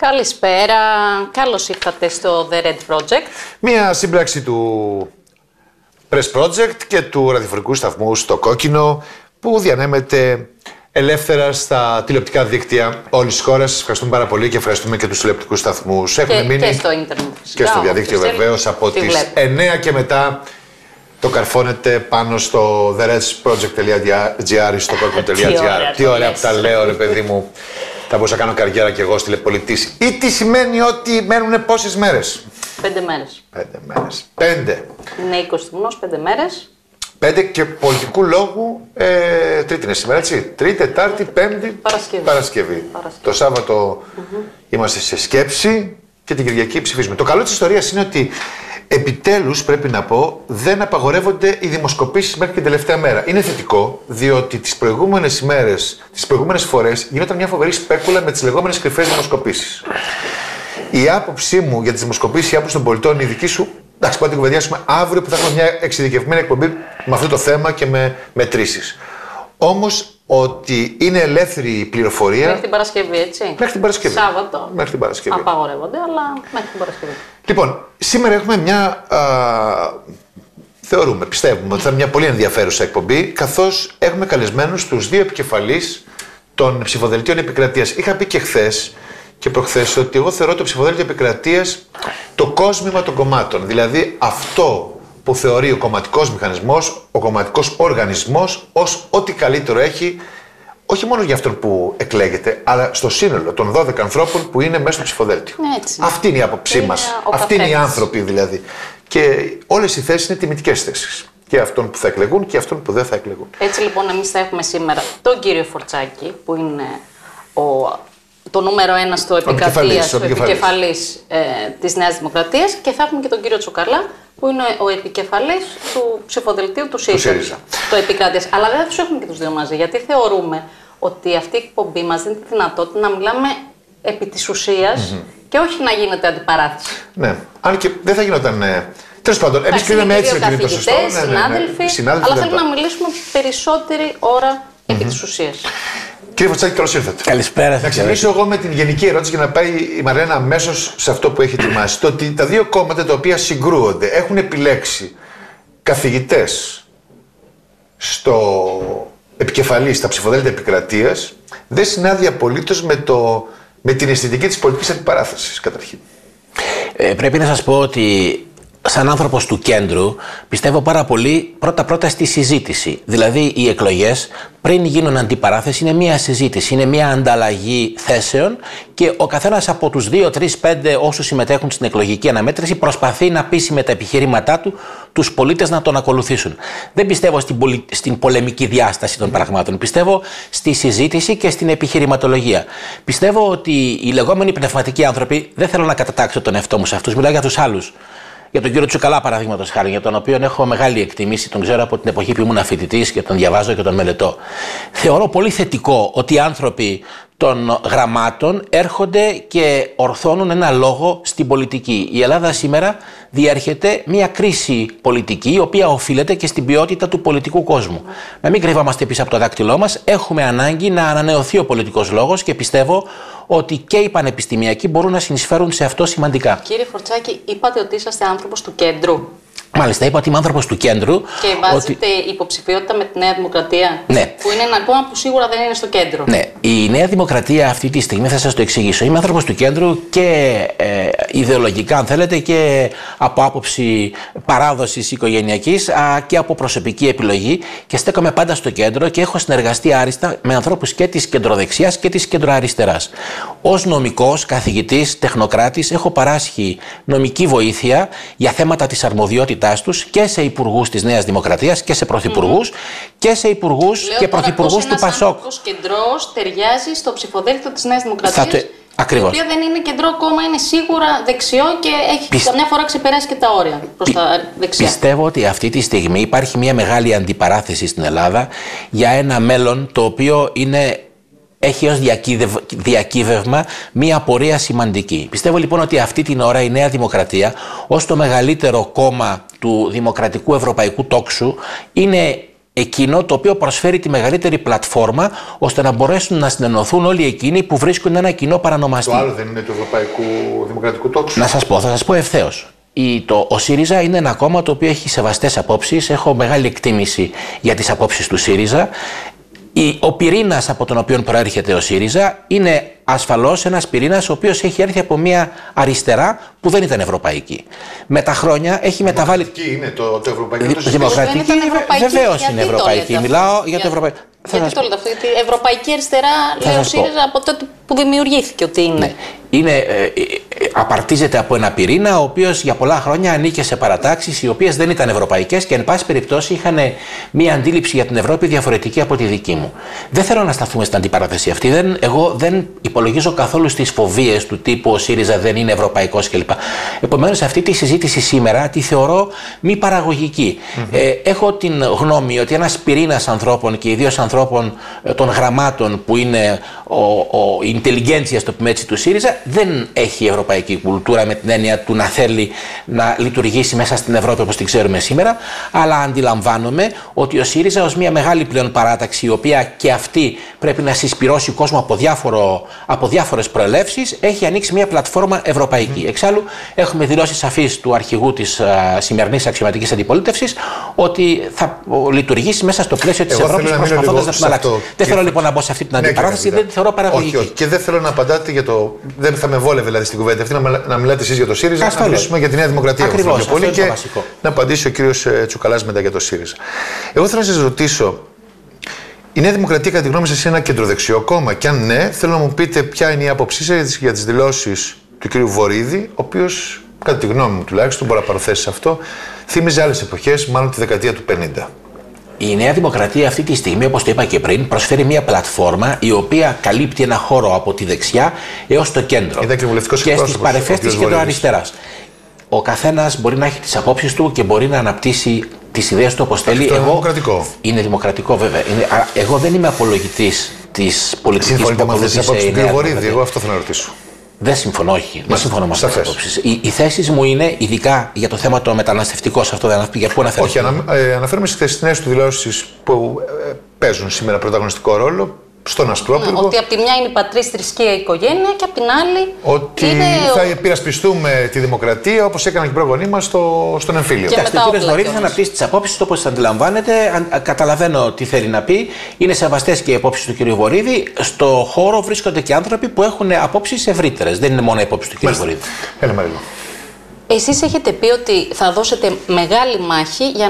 Καλησπέρα, καλώς ήρθατε στο The Red Project. Μία σύμπραξη του Press Project και του ραδιοφορικού σταθμού στο Κόκκινο που διανέμεται ελεύθερα στα τηλεοπτικά δίκτυα όλης της χώρας. Σας ευχαριστούμε πάρα πολύ και ευχαριστούμε και τους τηλεοπτικούς σταθμούς. Και στο ίντερνετ. Και στο διαδίκτυο βεβαίως από τις 9 και μετά. Το καρφώνετε πάνω στο theredsproject.gr ή στο κόκκινο.gr. Τι ωραία που τα λέω, ρε παιδί μου. Θα μπορούσα να κάνω καριέρα κι εγώ τηλεπολιτής. Ή τι σημαίνει ότι μένουν πόσες μέρες? 5 μέρες. 5 μέρες. 5. Είναι 20 του μηνός, 5 μέρες. 5 και πολιτικού λόγου. Τρίτη είναι σήμερα, έτσι. Τρίτη, Τετάρτη, Πέμπτη. Παρασκευή. Το Σάββατο είμαστε σε σκέψη και την Κυριακή ψηφίζουμε. Το καλό της ιστορίας είναι ότι επιτέλους, πρέπει να πω, δεν απαγορεύονται οι δημοσκοπήσεις μέχρι την τελευταία μέρα. Είναι θετικό, διότι τις προηγούμενες ημέρες, τις προηγούμενες φορές γινόταν μια φοβερή σπέκουλα με τις λεγόμενες κρυφές δημοσκοπήσεις. Η άποψή μου για τις δημοσκοπήσεις, η άποψη των πολιτών, η δική σου, εντάξει, πάτε την κουβεντιάσουμε αύριο που θα έχουμε μια εξειδικευμένη εκπομπή με αυτό το θέμα και με μετρήσεις. Όμως ότι είναι ελεύθερη η πληροφορία. Μέχρι την Παρασκευή, έτσι. Μέχρι την Παρασκευή. Σάββατο. Μέχρι την Παρασκευή. Απαγορεύονται, αλλά μέχρι την Παρασκευή. Λοιπόν, σήμερα έχουμε μια. Θεωρούμε, πιστεύουμε ότι θα είναι μια πολύ ενδιαφέρουσα εκπομπή, καθώς έχουμε καλεσμένους τους δύο επικεφαλείς των ψηφοδελτίων επικρατείας. Είχα πει και χθες και προχθές ότι εγώ θεωρώ το ψηφοδέλτιο επικρατείας το κόσμημα των κομμάτων. Δηλαδή αυτό που θεωρεί ο κομματικός μηχανισμός, ο κομματικός οργανισμός ως ό,τι καλύτερο έχει, όχι μόνο για αυτόν που εκλέγεται, αλλά στο σύνολο των 12 ανθρώπων που είναι μέσα στο ψηφοδέλτιο. Αυτή είναι η άποψή μας. Αυτοί είναι οι άνθρωποι δηλαδή. Και όλες οι θέσεις είναι τιμητικές θέσεις. Και αυτών που θα εκλεγούν και αυτών που δεν θα εκλεγούν. Έτσι λοιπόν, εμείς θα έχουμε σήμερα τον κύριο Φορτσάκη, που είναι το νούμερο 1 στο επικεφαλής της Νέας Δημοκρατίας, και θα έχουμε και τον κύριο Τσουκαλά, που είναι ο επικεφαλής του ψηφοδελτίου του ΣΥΡΙΖΑ, το επικράτειας. Αλλά δεν θα τους έχουμε και τους δύο μαζί, γιατί θεωρούμε ότι αυτή η εκπομπή μας δίνει τη δυνατότητα να μιλάμε επί της ουσίας και όχι να γίνεται αντιπαράθεση. Ναι, αν και δεν θα γινόταν. Τέλος πάντων, εμείς κρίναμε έτσι με το σωστό. Συνάδελφοι, αλλά θέλουμε να μιλήσουμε περισσότερη ώρα επί της ουσίας. Κύριε Φορτσάκη, καλώς ήρθατε. Καλησπέρα. Να ξεκινήσω εγώ με την γενική ερώτηση για να πάει η Μαρλένα αμέσως σε αυτό που έχει ετοιμάσει. Το ότι τα δύο κόμματα τα οποία συγκρούονται έχουν επιλέξει καθηγητές στο επικεφαλής, στα ψηφοδέλτια επικρατείας, δεν συνάδει απολύτως με την αισθητική της πολιτικής αντιπαράθεσης, καταρχήν. Πρέπει να σας πω ότι σαν άνθρωπος του κέντρου πιστεύω πάρα πολύ πρώτα στη συζήτηση. Δηλαδή οι εκλογές πριν γίνουν αντιπαράθεση είναι μια συζήτηση, είναι μια ανταλλαγή θέσεων και ο καθένας από τους 2, 3, 5 όσους συμμετέχουν στην εκλογική αναμέτρηση προσπαθεί να πείσει με τα επιχειρήματά του τους πολίτες να τον ακολουθήσουν. Δεν πιστεύω στην πολεμική διάσταση των πραγμάτων. Πιστεύω στη συζήτηση και στην επιχειρηματολογία. Πιστεύω ότι οι λεγόμενοι πνευματικοί άνθρωποι, δεν θέλω να κατατάξω τον εαυτό μου σε αυτούς, μιλάω για τους άλλους. Για τον κύριο Τσουκαλά, παραδείγματος χάρη, για τον οποίο έχω μεγάλη εκτίμηση, τον ξέρω από την εποχή που ήμουν φοιτητής και τον διαβάζω και τον μελετώ. Θεωρώ πολύ θετικό ότι οι άνθρωποι των γραμμάτων έρχονται και ορθώνουν ένα λόγο στην πολιτική. Η Ελλάδα σήμερα διέρχεται μια κρίση πολιτική, η οποία οφείλεται και στην ποιότητα του πολιτικού κόσμου. Να μην κρυβόμαστε πίσω από το δάκτυλό μας, έχουμε ανάγκη να ανανεωθεί ο πολιτικός λόγος και πιστεύω ότι και οι πανεπιστημιακοί μπορούν να συνεισφέρουν σε αυτό σημαντικά. Κύριε Φορτσάκη, είπατε ότι είσαστε άνθρωπος του κέντρου. Μάλιστα, είπα ότι είμαι άνθρωπος του κέντρου. Και βάζετε υποψηφιότητα με τη Νέα Δημοκρατία. Ναι. Που είναι ένα κόμμα που σίγουρα δεν είναι στο κέντρο. Ναι. Η Νέα Δημοκρατία αυτή τη στιγμή θα σας το εξηγήσω. Είμαι άνθρωπος του κέντρου και ιδεολογικά, αν θέλετε, και από άποψη παράδοσης οικογενειακής και από προσωπική επιλογή. Και στέκομαι πάντα στο κέντρο και έχω συνεργαστεί άριστα με ανθρώπους και της κεντροδεξιάς και της κεντροαριστεράς. Ως νομικός, καθηγητής, τεχνοκράτης, έχω παράσχει νομική βοήθεια για θέματα της αρμοδιότητας τους και σε υπουργούς της Νέας Δημοκρατίας και σε πρωθυπουργούς και σε υπουργούς και πρωθυπουργούς του ΠΑΣΟΚ. Ο κεντρός ταιριάζει στο ψηφοδέλτιο της Νέας Δημοκρατίας. Ακριβώς. Το οποίο δεν είναι κεντρό κόμμα, είναι σίγουρα δεξιό και έχει καμιά φορά ξεπεράσει και τα όρια προς τα δεξιά. Πιστεύω ότι αυτή τη στιγμή υπάρχει μια μεγάλη αντιπαράθεση στην Ελλάδα για ένα μέλλον το οποίο έχει ως διακύβευμα μία πορεία σημαντική. Πιστεύω λοιπόν ότι αυτή την ώρα η Νέα Δημοκρατία ως το μεγαλύτερο κόμμα του δημοκρατικού ευρωπαϊκού τόξου είναι εκείνο το οποίο προσφέρει τη μεγαλύτερη πλατφόρμα ώστε να μπορέσουν να συνενωθούν όλοι εκείνοι που βρίσκουν ένα κοινό παρανομαστή. Το άλλο δεν είναι του Ευρωπαϊκού Δημοκρατικού Τόξου? Να σας πω, θα σας πω ευθέως. Ο ΣΥΡΙΖΑ είναι ένα κόμμα το οποίο έχει σεβαστές απόψεις. Έχω μεγάλη εκτίμηση για τις απόψεις του ΣΥΡΙΖΑ. Ο πυρήνας από τον οποίο προέρχεται ο ΣΥΡΙΖΑ είναι ασφαλώς ένας πυρήνας ο οποίος έχει έρθει από μια αριστερά που δεν ήταν ευρωπαϊκή. Με τα χρόνια έχει μεταβάλει. Δημοκρατική είναι το ευρωπαϊκό. Δημοκρατική βεβαίως είναι ευρωπαϊκή. Μιλάω για το ευρωπαϊκό. Γιατί το λέτε αυτό? Γιατί η ευρωπαϊκή αριστερά, λέει ο ΣΥΡΙΖΑ, από τότε που δημιουργήθηκε ότι είναι. Ναι. Απαρτίζεται από ένα πυρήνα ο οποίος για πολλά χρόνια ανήκε σε παρατάξεις οι οποίες δεν ήταν ευρωπαϊκές και εν πάση περιπτώσει είχαν μία αντίληψη για την Ευρώπη διαφορετική από τη δική μου. Δεν θέλω να σταθούμε στην αντιπαράθεση αυτή. Εγώ δεν υπολογίζω καθόλου στις φοβίες του τύπου ο ΣΥΡΙΖΑ δεν είναι ευρωπαϊκός κλπ. Επομένως, αυτή τη συζήτηση σήμερα τη θεωρώ μη παραγωγική. Έχω την γνώμη ότι ένας πυρήνας ανθρώπων και ιδίως ανθρώπων των γραμμάτων που είναι η intelligentsia, στο πούμε έτσι, του ΣΥΡΙΖΑ δεν έχει ευρωπαϊκή κουλτούρα με την έννοια του να θέλει να λειτουργήσει μέσα στην Ευρώπη όπως την ξέρουμε σήμερα, αλλά αντιλαμβάνομαι ότι ο ΣΥΡΙΖΑ ως μια μεγάλη πλέον παράταξη η οποία και αυτή πρέπει να συσπυρώσει κόσμο από διάφορες προελεύσεις έχει ανοίξει μια πλατφόρμα ευρωπαϊκή. Εξάλλου έχουμε δηλώσει σαφείς του αρχηγού της σημερινής αξιωματικής αντιπολίτευσης ότι θα λειτουργήσει μέσα στο πλαίσιο της Ευρώπης προσπαθώντας να την αλλάξει. Δεν θέλω λοιπόν να μπω σε αυτή την αντιπαράθεση, δεν τη θεωρώ παραγωγική. Όχι. Και δεν θέλω να απαντάτε για το. Δεν θα με βόλευε δηλαδή στην κουβέντα αυτή να μιλάτε εσείς για το ΣΥΡΙΖΑ, να μιλήσουμε για τη Νέα Δημοκρατία. Ακριβώς, πολύ και να απαντήσει ο κύριος Τσουκαλάς μετά για το ΣΥΡΙΖΑ. Εγώ θέλω να σας ρωτήσω, η Νέα Δημοκρατία κατά τη γνώμη σας είναι ένα κεντροδεξιό κόμμα? Και αν ναι, θέλω να μου πείτε ποια είναι η άποψή σας για τις δηλώσεις του κύριου Βορίδη, ο οποίος, κατά τη γνώμη μου τουλάχιστον, μπορεί να παροθέσει σε αυτό, θύμιζε άλλες εποχές, μάλλον τη δεκαετία του 50. Η Νέα Δημοκρατία αυτή τη στιγμή, όπως το είπα και πριν, προσφέρει μια πλατφόρμα η οποία καλύπτει ένα χώρο από τη δεξιά έως το κέντρο και στις παρεφές της κεντροαριστεράς. Ο καθένας μπορεί να έχει τις απόψεις του και μπορεί να αναπτύσσει τις ιδέες του όπως θέλει. Είναι δημοκρατικό. Είναι δημοκρατικό, βέβαια. Εγώ δεν είμαι απολογητής της πολιτικής που ακολουθήσε η Νέα Δημοκρατία. Εγώ αυτό θέλω να ρωτήσω. Δεν συμφωνώ, όχι. Δεν συμφωνώ με αυτές τις απόψεις. Οι θέσεις μου είναι, ειδικά για το θέμα το μεταναστευτικό, σε αυτό για πού αναφέρεται. Όχι, αναφέρομαι στις χθεσινές του δηλώσεις που παίζουν σήμερα πρωταγωνιστικό ρόλο στον Ασπρόπυργο. Ότι από τη μια είναι η πατρίς, θρησκεία, η οικογένεια και από την άλλη. Ότι θα υπερασπιστούμε τη δημοκρατία όπως έκαναν και οι πρόγονοί μας στον εμφύλιο. Κοιτάξτε, ο κ. Βορίδης θα αναπτύσσει τις απόψεις του όπως αντιλαμβάνεται. Καταλαβαίνω τι θέλει να πει. Είναι σεβαστές και οι απόψεις του κ. Βορίδη. Στο χώρο βρίσκονται και άνθρωποι που έχουν απόψεις ευρύτερες. Δεν είναι μόνο οι απόψεις του κ. Βορίδη. Έλα, Μαρίλο. Εσείς έχετε πει ότι θα δώσετε μεγάλη μάχη για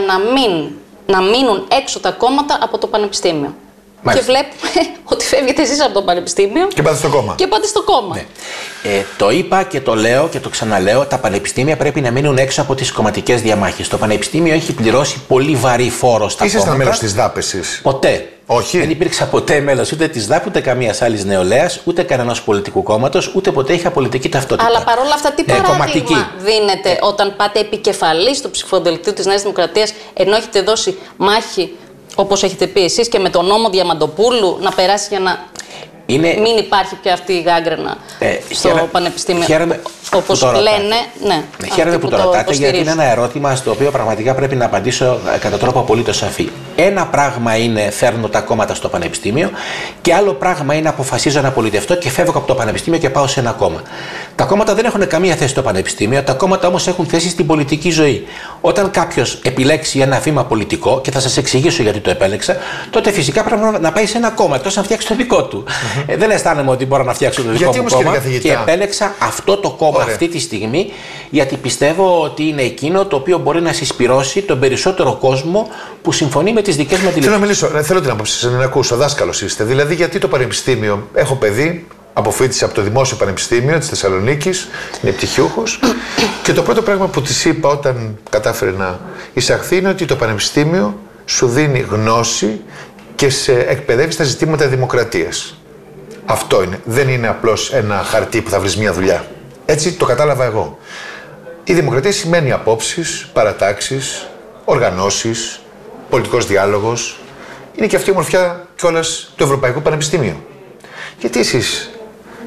να μείνουν έξω τα κόμματα από το Πανεπιστήμιο. Μάλιστα. Και βλέπουμε ότι φεύγετε εσείς από το Πανεπιστήμιο και πάτε στο κόμμα. Ναι. Το είπα και το λέω και το ξαναλέω, τα πανεπιστήμια πρέπει να μείνουν έξω από τις κομματικές διαμάχες. Το Πανεπιστήμιο έχει πληρώσει πολύ βαρύ φόρο στα κόμματα. Ήσασταν μέλος της ΔΑΠ εσείς? Ποτέ. Όχι. Δεν υπήρξα ποτέ μέλος ούτε της ΔΑΠ, ούτε καμίας άλλης νεολαίας, ούτε κανένας πολιτικού κόμματος, ούτε ποτέ είχα πολιτική ταυτότητα. Αλλά παρόλα αυτά, τι παράδειγμα δίνετε όταν πάτε επικεφαλής του ψηφοδελτίου της Νέας Δημοκρατίας, ενώ έχετε δώσει μάχη, όπως έχετε πει εσείς, και με τον νόμο Διαμαντοπούλου να περάσει για να μην υπάρχει πια αυτή η γάγκρενα στο Πανεπιστήμιο. Όπως λένε, ναι. Χαίρομαι που το ρωτάτε, γιατί είναι ένα ερώτημα στο οποίο πραγματικά πρέπει να απαντήσω κατά τρόπο απολύτως σαφή. Ένα πράγμα είναι φέρνω τα κόμματα στο Πανεπιστήμιο και άλλο πράγμα είναι αποφασίζω να πολιτευτώ και φεύγω από το Πανεπιστήμιο και πάω σε ένα κόμμα. Τα κόμματα δεν έχουν καμία θέση στο Πανεπιστήμιο, τα κόμματα όμως έχουν θέση στην πολιτική ζωή. Όταν κάποιος επιλέξει ένα βήμα πολιτικό, και θα σας εξηγήσω γιατί το επέλεξα, τότε φυσικά πρέπει να πάει σε ένα κόμμα, εκτός να φτιάξει το δικό του. Δεν αισθάνομαι ότι μπορώ να φτιάξω το δικό μου κόμμα και επέλεξα αυτό το κόμμα αυτή τη στιγμή, γιατί πιστεύω ότι είναι εκείνο το οποίο μπορεί να συσπυρώσει τον περισσότερο κόσμο που συμφωνεί με τις δικές μου αντιλήψεις. Θέλω να μιλήσω, θέλω την άποψη σας, να ακούσω, δάσκαλος είστε. Δηλαδή, γιατί το Πανεπιστήμιο, έχω παιδί, αποφοίτησε από το Δημόσιο Πανεπιστήμιο της Θεσσαλονίκης, είναι πτυχιούχος, και το πρώτο πράγμα που της είπα όταν κατάφερε να εισαχθεί είναι ότι το Πανεπιστήμιο σου δίνει γνώση και σε εκπαιδεύει στα ζητήματα δημοκρατίας. Αυτό είναι. Δεν είναι απλώς ένα χαρτί που θα βρεις μια δουλειά. Έτσι το κατάλαβα εγώ. Η δημοκρατία σημαίνει απόψεις, παρατάξεις, οργανώσεις, πολιτικός διάλογος. Είναι και αυτή η ομορφιά κιόλας του Ευρωπαϊκού Πανεπιστημίου. Γιατί εσείς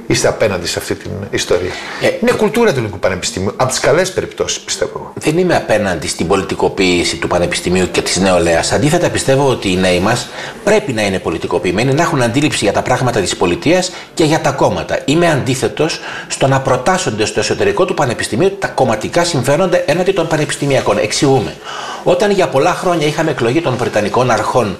είστε απέναντι σε αυτή την ιστορία? Είναι κουλτούρα του ελληνικού πανεπιστημίου, από τις καλές περιπτώσεις, πιστεύω. Δεν είμαι απέναντι στην πολιτικοποίηση του πανεπιστημίου και της νεολαίας. Αντίθετα, πιστεύω ότι οι νέοι μας πρέπει να είναι πολιτικοποιημένοι, να έχουν αντίληψη για τα πράγματα της πολιτείας και για τα κόμματα. Είμαι αντίθετος στο να προτάσσονται στο εσωτερικό του πανεπιστημίου τα κομματικά συμφέροντα έναντι των πανεπιστημιακών. Εξηγούμε. Όταν για πολλά χρόνια είχαμε εκλογή των Βρετανικών αρχών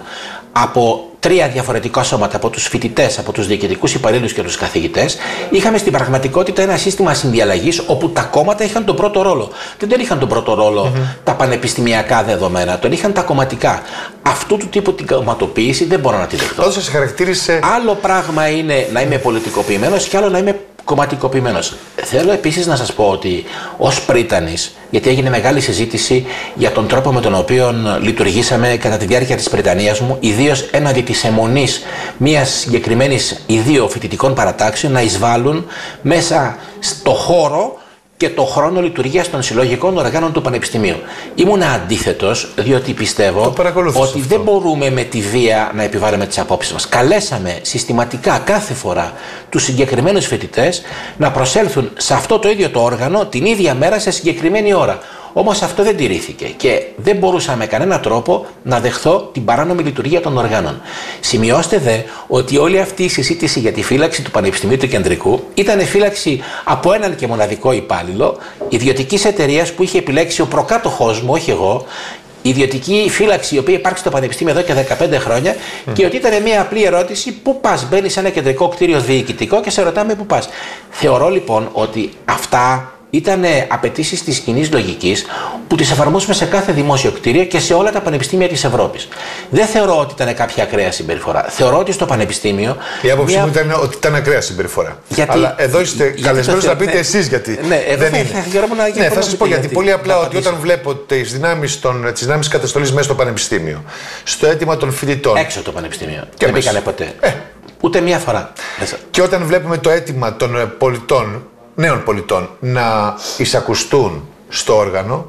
από 3 διαφορετικά σώματα, από τους φοιτητές, από τους διοικητικούς υπαλλήλους και τους καθηγητές, είχαμε στην πραγματικότητα ένα σύστημα συνδιαλλαγής όπου τα κόμματα είχαν τον πρώτο ρόλο. Δεν είχαν τον πρώτο ρόλο τα πανεπιστημιακά δεδομένα, τον είχαν τα κομματικά. Αυτού του τύπου την κομματοποίηση δεν μπορώ να τη δεχτώ. Σας χαρακτήρισε... Άλλο πράγμα είναι να είμαι πολιτικοποιημένος και άλλο να είμαι κομματικοποιημένος. Θέλω επίσης να σας πω ότι ως πρίτανης, γιατί έγινε μεγάλη συζήτηση για τον τρόπο με τον οποίο λειτουργήσαμε κατά τη διάρκεια της πριτανείας μου, ιδίως έναντι της αιμονής μιας συγκεκριμένης ή 2 φοιτητικών παρατάξεων να εισβάλλουν μέσα στο χώρο και το χρόνο λειτουργίας των συλλογικών οργάνων του Πανεπιστημίου. Ήμουν αντίθετος, διότι πιστεύω ότι δεν μπορούμε με τη βία να επιβάλλουμε τις απόψεις μας. Καλέσαμε συστηματικά κάθε φορά τους συγκεκριμένους φοιτητές να προσέλθουν σε αυτό το ίδιο το όργανο την ίδια μέρα σε συγκεκριμένη ώρα. Όμως αυτό δεν τηρήθηκε και δεν μπορούσα με κανένα τρόπο να δεχθώ την παράνομη λειτουργία των οργάνων. Σημειώστε δε ότι όλη αυτή η συζήτηση για τη φύλαξη του Πανεπιστημίου του Κεντρικού ήταν φύλαξη από έναν και μοναδικό υπάλληλο ιδιωτικής εταιρείας που είχε επιλέξει ο προκάτοχός μου, όχι εγώ. Ιδιωτική φύλαξη η οποία υπάρχει στο Πανεπιστήμιο εδώ και 15 χρόνια και ότι ήταν μια απλή ερώτηση: πού πας? Μπαίνεις σε ένα κεντρικό κτίριο διοικητικό και σε ρωτάμε πού πας. Θεωρώ λοιπόν ότι αυτά ήταν απαιτήσεις της κοινής λογικής που τις εφαρμόσουμε σε κάθε δημόσιο κτίριο και σε όλα τα πανεπιστήμια της Ευρώπης. Δεν θεωρώ ότι ήταν κάποια ακραία συμπεριφορά. Θεωρώ ότι στο πανεπιστήμιο. Η άποψή μου ήταν ότι ήταν ακραία συμπεριφορά. Αλλά εδώ είστε καλεσμένος να πείτε εσείς γιατί. Δεν είναι. Θα σας πω γιατί. Πολύ απλά ότι όταν βλέπω τις δυνάμεις καταστολής μέσα στο πανεπιστήμιο, στο αίτημα των φοιτητών. Έξω από το πανεπιστήμιο. Δεν μπήκανε ποτέ. Ούτε μία φορά. Και όταν βλέπουμε το αίτημα των πολιτών, νέων πολιτών, να εισακουστούν στο όργανο,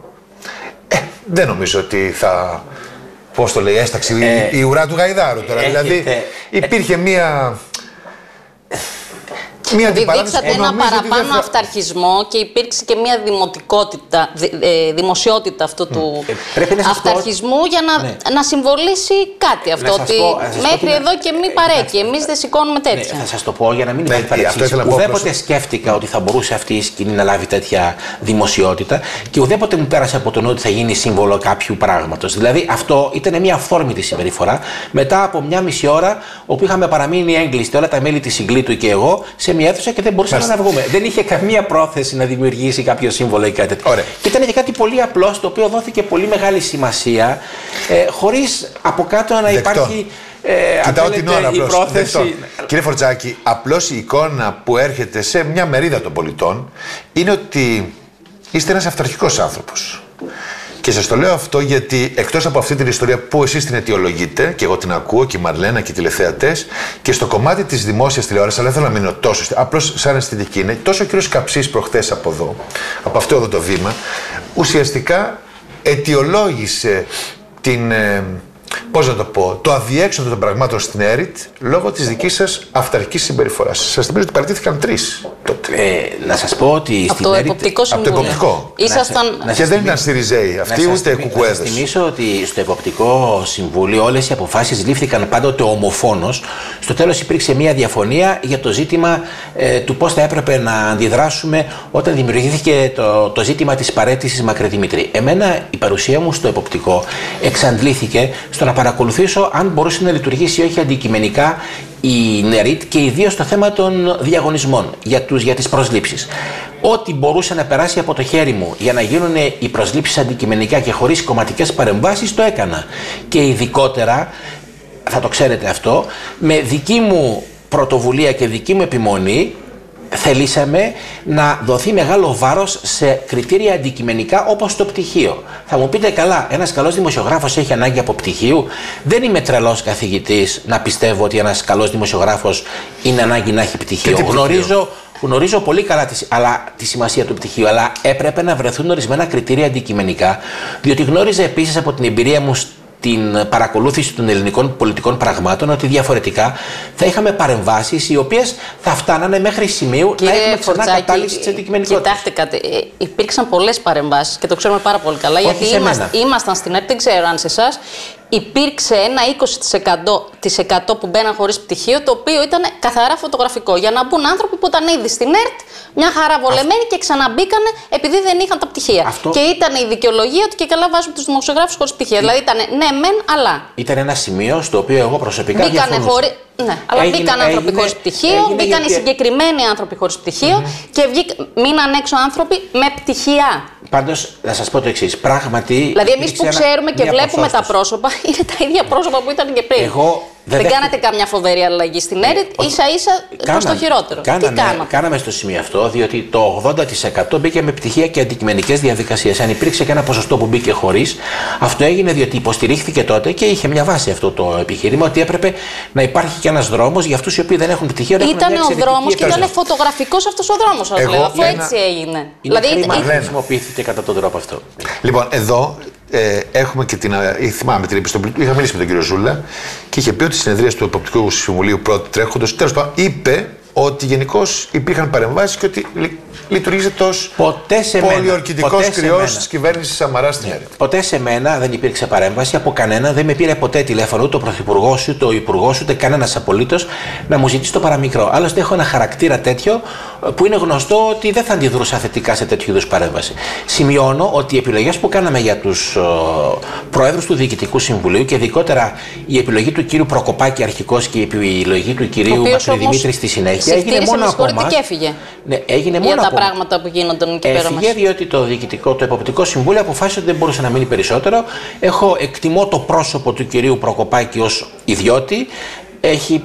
δεν νομίζω ότι θα, πώς το λέει, έσταξει η ουρά του Γαϊδάρου τώρα. Δηλαδή υπήρχε μία δείξατε ένα παραπάνω αυταρχισμό και υπήρξε και μια δημοσιότητα αυτού του αυταρχισμού για να συμβολήσει κάτι αυτό. Ότι μέχρι εδώ και μη παρέκει. Εμείς δεν σηκώνουμε τέτοια. Θα σας το πω για να μην υπάρχει παρεξήγηση. Ουδέποτε σκέφτηκα ότι θα μπορούσε αυτή η σκηνή να λάβει τέτοια δημοσιότητα και ουδέποτε μου πέρασε από το νου ότι θα γίνει σύμβολο κάποιου πράγματος. Δηλαδή αυτό ήταν μια αυθόρμητη συμπεριφορά μετά από 1,5 ώρα όπου είχαμε παραμείνει έγκλειστοι όλα τα μέλη της Συγκλήτου και εγώ σε μια αίθουσα και δεν μπορούσαμε να βγούμε. Δεν είχε καμία πρόθεση να δημιουργήσει κάποιο σύμβολο ή κάτι τέτοιο. Και ήταν και κάτι πολύ απλό, στο οποίο δόθηκε πολύ μεγάλη σημασία, χωρίς από κάτω να υπάρχει η πρόθεση. Κύριε Φορτσάκη, απλώς η εικόνα που έρχεται σε μια μερίδα των πολιτών είναι ότι είστε ένας αυταρχικός άνθρωπος. Και σας το λέω αυτό γιατί εκτός από αυτή την ιστορία που εσείς την αιτιολογείτε, και εγώ την ακούω και η Μαρλένα και οι τηλεθεατές, και στο κομμάτι της δημόσιας τηλεόρασης, αλλά δεν θέλω να μείνω τόσο, απλώς σαν αισθητική είναι, τόσο ο κύριος Καψής προχθές από εδώ, από αυτό εδώ το βήμα, ουσιαστικά αιτιολόγησε την, πώς να το πω, το αδιέξοδο των πραγμάτων στην ΕΡΙΤ λόγω της δικής σας αυταρχικής συμπεριφοράς. Σας θυμίζω ότι παραιτήθηκαν 3 τότε. Να σας πω ότι στην ΕΡΙΤ. Από το εποπτικό. Και δεν ήταν Σιριζέοι αυτοί, ούτε κουκουέδες. Να σας θυμίσω ότι στο Εποπτικό Συμβούλιο όλες οι αποφάσεις λήφθηκαν πάντοτε ομοφόνος. Στο τέλος υπήρξε μια διαφωνία για το ζήτημα του πώς θα έπρεπε να αντιδράσουμε όταν δημιουργήθηκε το ζήτημα της παραίτησης Μακρυδημητρή. Εμένα η παρουσία μου στο Εποπτικό εξαντλήθηκε στο να παρακολουθήσω αν μπορούσε να λειτουργήσει ή όχι αντικειμενικά η ΝΕΡΙΤ και ιδίως στο θέμα των διαγωνισμών για τις προσλήψεις. Ό,τι μπορούσε να περάσει από το χέρι μου για να γίνουν οι προσλήψεις αντικειμενικά και χωρίς κομματικές παρεμβάσεις το έκανα. Και ειδικότερα, θα το ξέρετε αυτό, με δική μου πρωτοβουλία και δική μου επιμονή θελήσαμε να δοθεί μεγάλο βάρος σε κριτήρια αντικειμενικά όπως το πτυχίο. Θα μου πείτε καλά, ένας καλός δημοσιογράφος έχει ανάγκη από πτυχίου. Δεν είμαι τρελός καθηγητής να πιστεύω ότι ένας καλός δημοσιογράφος είναι ανάγκη να έχει πτυχίο. Γνωρίζω πολύ καλά τη σημασία του πτυχίου, αλλά έπρεπε να βρεθούν ορισμένα κριτήρια αντικειμενικά, διότι γνώριζα επίσης από την εμπειρία μου την παρακολούθηση των ελληνικών πολιτικών πραγμάτων, ότι διαφορετικά θα είχαμε παρεμβάσεις οι οποίες θα φτάνανε μέχρι σημείου να έχουμε ξανά κατάληξη της αντικειμενικότητας. Κοιτάξτε κάτι, υπήρξαν πολλές παρεμβάσεις και το ξέρουμε πάρα πολύ καλά. Όχι, γιατί ήμασταν στην ΕΡΤ, δεν ξέρω αν σε εσάς. Υπήρξε ένα 20% που μπαίναν χωρίς πτυχίο, το οποίο ήταν καθαρά φωτογραφικό. Για να μπουν άνθρωποι που ήταν ήδη στην ΕΡΤ, μια χαρά βολεμένοι και ξαναμπήκανε επειδή δεν είχαν τα πτυχία. Και ήταν η δικαιολογία ότι και καλά βάζουν τους δημοσιογράφους χωρίς πτυχία. Δηλαδή ήταν ναι, μεν, αλλά. Ήταν ένα σημείο στο οποίο εγώ προσωπικά διαφωνούσα. Ναι, αλλά μπήκαν άνθρωποι χωρίς πτυχίο, μπήκαν οι συγκεκριμένοι άνθρωποι χωρίς πτυχίο και μείναν έξω άνθρωποι με πτυχία. Πάντως, να σας πω το εξής. Πράγματι. Δηλαδή, εμείς που ξέρουμε και βλέπουμε τα πρόσωπα, είναι τα ίδια πρόσωπα που ήταν και πριν. Δεν κάνατε καμιά φοβερή αλλαγή στην ΕΡΤ, ίσα-ίσα προς το χειρότερο. Κάναμε στο σημείο αυτό, διότι το 80% μπήκε με πτυχία και αντικειμενικές διαδικασίες. Αν υπήρξε και ένα ποσοστό που μπήκε χωρίς, αυτό έγινε διότι υποστηρίχθηκε τότε και είχε μια βάση αυτό το επιχείρημα ότι έπρεπε να υπάρχει και ένας δρόμος για αυτούς οι οποίοι δεν έχουν πτυχία. Ήταν ο δρόμος και ήταν φωτογραφικός αυτός ο δρόμος, αφού έτσι έγινε. Δηλαδή, χρησιμοποιήθηκε κατά τον τρόπο αυτό. Λοιπόν, εδώ έχουμε και θυμάμαι την επιστολή. Είχα μιλήσει με τον κύριο Ζούλα και είχε πει ότι στις συνεδρίες του Εποπτικού Συμβουλίου πρώτου τρέχοντος, τέλος πάντων, είπε ότι γενικώς υπήρχαν παρεμβάσεις και ότι λειτουργήσε ως πολιορκητικός κρυός της κυβέρνησης Σαμαρά στην ΕΡΤ. Ποτέ σε μένα δεν υπήρξε παρέμβαση από κανένα, δεν με πήρε ποτέ τηλέφωνο ούτε ο Πρωθυπουργός, ούτε ο Υπουργός, ούτε κανένας απολύτως να μου ζητήσει το παραμικρό. Άλλωστε, έχω ένα χαρακτήρα τέτοιο που είναι γνωστό ότι δεν θα αντιδρούσα θετικά σε τέτοιου είδους παρέμβαση. Σημειώνω ότι οι επιλογές που κάναμε για τους προέδρους του Διοικητικού Συμβουλίου και ειδικότερα η επιλογή του κύριου Προκοπάκη αρχικώς και η επιλογή του κυρίου Μακρυδημήτρη στη συνέχεια. Έγινε μόνο από εμάς. Και έφυγε. Ναι, έγινε μόνο για τα πράγματα που γίνονταν εκεί πέρα μας. Έφυγε διότι το Εποπτικό Συμβούλιο αποφάσισε ότι δεν μπορούσε να μείνει περισσότερο. Εκτιμώ το πρόσωπο του κυρίου Προκοπάκη ως ιδιώτη. Έχει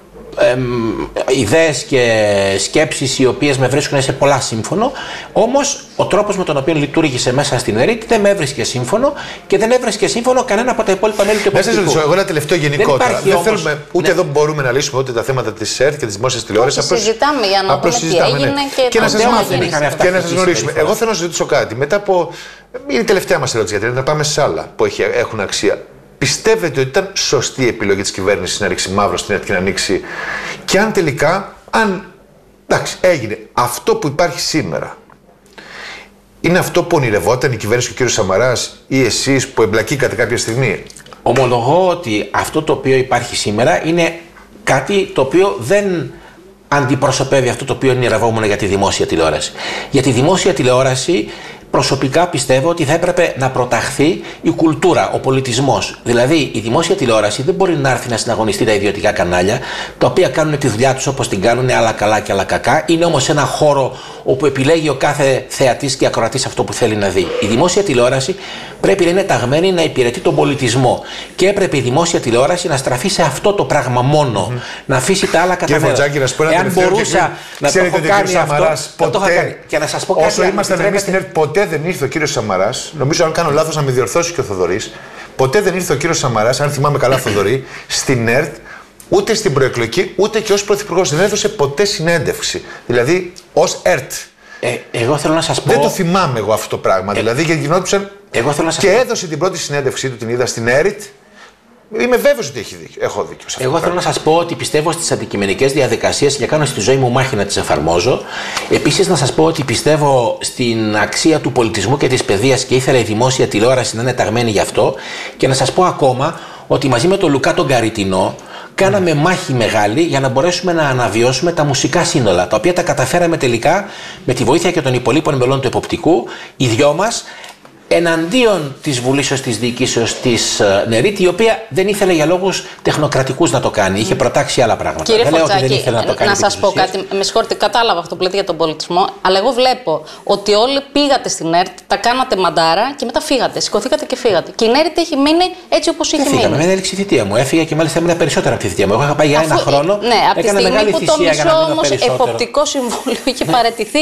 ιδέες και σκέψεις οι οποίες με βρίσκουν σε πολλά σύμφωνο. Όμως ο τρόπος με τον οποίο λειτουργήσε μέσα στην ΕΡΤ δεν με έβρισκε σύμφωνο και δεν έβρισκε σύμφωνο κανένα από τα υπόλοιπα μέλη του Εποπτικού. Να σας ρωτήσω, εγώ ένα τελευταίο γενικότερα. Δεν θέλουμε ούτε εδώ μπορούμε να λύσουμε ούτε τα θέματα της ΕΡΤ και της δημόσιας τηλεόρασης. Συζητάμε για να δούμε τι έγινε και να σας γνωρίσουμε. Εγώ θέλω να σας ρωτήσω κάτι. Μετά από. Είναι η τελευταία μας ερώτηση, γιατί να πάμε σε άλλα που έχουν αξία. Πιστεύετε ότι ήταν σωστή η επιλογή της κυβέρνησης να ρίξει μαύρο στην ΕΡΤ και να ανοίξει, και αν τελικά, εντάξει, έγινε αυτό που υπάρχει σήμερα, είναι αυτό που ονειρευόταν η κυβέρνηση και ο κ. Σαμαράς ή εσείς που εμπλακήκατε κάποια στιγμή? Ομολογώ ότι αυτό το οποίο υπάρχει σήμερα είναι κάτι το οποίο δεν αντιπροσωπεύει αυτό το οποίο ονειρευόμουν για τη δημόσια τηλεόραση. Για τη δημόσια τηλεόραση προσωπικά πιστεύω ότι θα έπρεπε να προταχθεί η κουλτούρα, ο πολιτισμός. Δηλαδή, η δημόσια τηλεόραση δεν μπορεί να έρθει να συναγωνιστεί τα ιδιωτικά κανάλια, τα οποία κάνουν τη δουλειά τους όπως την κάνουν, άλλα καλά και άλλα κακά. Είναι όμως ένα χώρο όπου επιλέγει ο κάθε θεατής και ακροατής αυτό που θέλει να δει. Η δημόσια τηλεόραση πρέπει να είναι ταγμένη να υπηρετεί τον πολιτισμό. Και έπρεπε η δημόσια τηλεόραση να στραφεί σε αυτό το πράγμα μόνο. Να αφήσει τα άλλα κατά μέρος. Εάν μπορούσα να το έχω κάνει αυτό, και να σας πω κάτι. Όσο ήμασταν εμείς στην ΕΡΤ, ποτέ δεν ήρθε ο κύριος Σαμαράς. Νομίζω, αν κάνω λάθος, να με διορθώσει και ο Θοδωρής. Ποτέ δεν ήρθε ο κύριος Σαμαράς, αν θυμάμαι καλά, Θοδωρή, στην ΕΡΤ, ούτε στην προεκλογική, ούτε και ως πρωθυπουργός. Δεν έδωσε ποτέ συνέντευξη. Δηλαδή, ως ΕΡΤ. Εγώ θέλω να σας πω. Δεν το θυμάμαι εγώ αυτό το πράγμα. Δηλαδή, γιατί γινόντουσαν. Και έδωσε την πρώτη συνέντευξή του, την είδα στην ΕΡΤ. Είμαι βέβαιος ότι έχω δίκιο. Εγώ θέλω να σας πω ότι πιστεύω στις αντικειμενικές διαδικασίες και κάνω στη ζωή μου μάχη να τις εφαρμόζω. Επίσης, να σας πω ότι πιστεύω στην αξία του πολιτισμού και της παιδείας και ήθελα η δημόσια τηλεόραση να είναι ταγμένη γι' αυτό. Και να σας πω ακόμα ότι μαζί με τον Λουκά τον Καριτινό κάναμε μάχη μεγάλη για να μπορέσουμε να αναβιώσουμε τα μουσικά σύνολα, τα οποία τα καταφέραμε τελικά με τη βοήθεια και των υπολείπων μελών του Εποπτικού, οι δυο μας, εναντίον της βουλήσεως της διοικήσεως της ΝΕΡΙΤ, η οποία δεν ήθελε για λόγους τεχνοκρατικούς να το κάνει. Είχε προτάξει άλλα πράγματα. Κύριε Φορτσάκη, να σας πω κάτι. Με συγχωρείτε, κατάλαβα αυτό που λέτε για τον πολιτισμό, αλλά εγώ βλέπω ότι όλοι πήγατε στην ΕΡΤ, τα κάνατε μαντάρα και μετά φύγατε. Σηκωθήκατε και φύγατε. Και η ΝΕΡΙΤ έχει μείνει έτσι όπως είχε μείνει. Εμένα έληξε η θητεία μου. Έφυγα και μάλιστα έμεινα περισσότερα από τη θητεία μου. Εγώ είχα πάει για ένα χρόνο. Ναι, από τη στιγμή που το μισό όμως Εποπτικό Συμβούλιο είχε παραιτηθεί.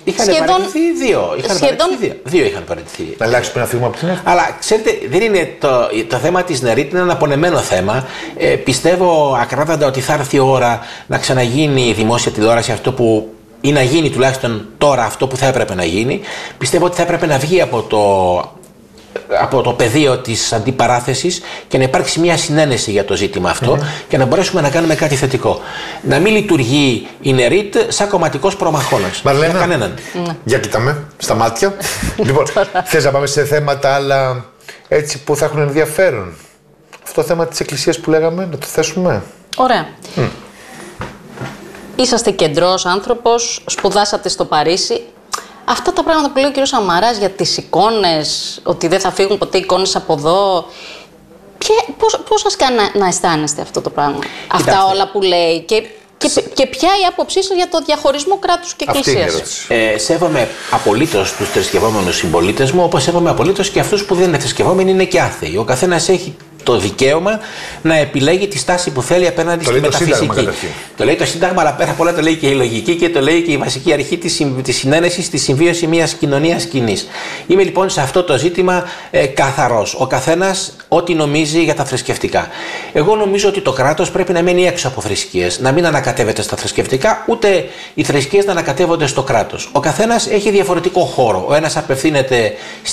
Δύο είχαν παραιτηθεί. Να αλλάξει πριν να φύγουμε από την ΕΡΤ. Αλλά ξέρετε, δεν είναι το θέμα της ΝΕΡΙΤ, είναι ένα απονεμένο θέμα. Πιστεύω ακράδαντα ότι θα έρθει η ώρα να ξαναγίνει η δημόσια τηλεόραση αυτό που ή να γίνει τουλάχιστον τώρα αυτό που θα έπρεπε να γίνει. Πιστεύω ότι θα έπρεπε να βγει από το από το πεδίο της αντιπαράθεσης και να υπάρξει μια συνένεση για το ζήτημα αυτό και να μπορέσουμε να κάνουμε κάτι θετικό. Να μην λειτουργεί η ΝΕΡΙΤ σαν κομματικός προμαχώνας. Μαρλένα, για κανέναν. Για κοιτάμε στα μάτια. Λοιπόν, θες να πάμε σε θέματα άλλα έτσι που θα έχουν ενδιαφέρον? Αυτό το θέμα της Εκκλησίας που λέγαμε, να το θέσουμε. Ωραία. Είσαστε κεντρός άνθρωπος, σπουδάσατε στο Παρίσι. Αυτά τα πράγματα που λέει ο κ. Σαμαράς για τις εικόνες, ότι δεν θα φύγουν ποτέ εικόνες από εδώ, πώς σας κάνει να αισθάνεστε αυτό το πράγμα? Κοιτάξτε. Αυτά όλα που λέει και ποια η άποψή σας για το διαχωρισμό κράτους και εκκλησίας? Σέβομαι απολύτως τους θρησκευόμενους συμπολίτες μου, όπως σέβομαι απολύτως και αυτούς που δεν είναι θρησκευόμενοι, είναι και άθεοι. Ο καθένας έχει το δικαίωμα να επιλέγει τη στάση που θέλει απέναντι στη μεταφυσική. Το λέει το Σύνταγμα, αλλά πέρα απ' όλα το λέει και η λογική και το λέει και η βασική αρχή της συνένεσης στη συμβίωση μιας κοινωνίας κοινής. Είμαι λοιπόν σε αυτό το ζήτημα καθαρός. Ο καθένας ό,τι νομίζει για τα θρησκευτικά. Εγώ νομίζω ότι το κράτος πρέπει να μένει έξω από θρησκείες, να μην ανακατεύεται στα θρησκευτικά, ούτε οι θρησκείες να ανακατεύονται στο κράτος. Ο καθένας έχει διαφορετικό χώρο. Ο ένας απευθύνεται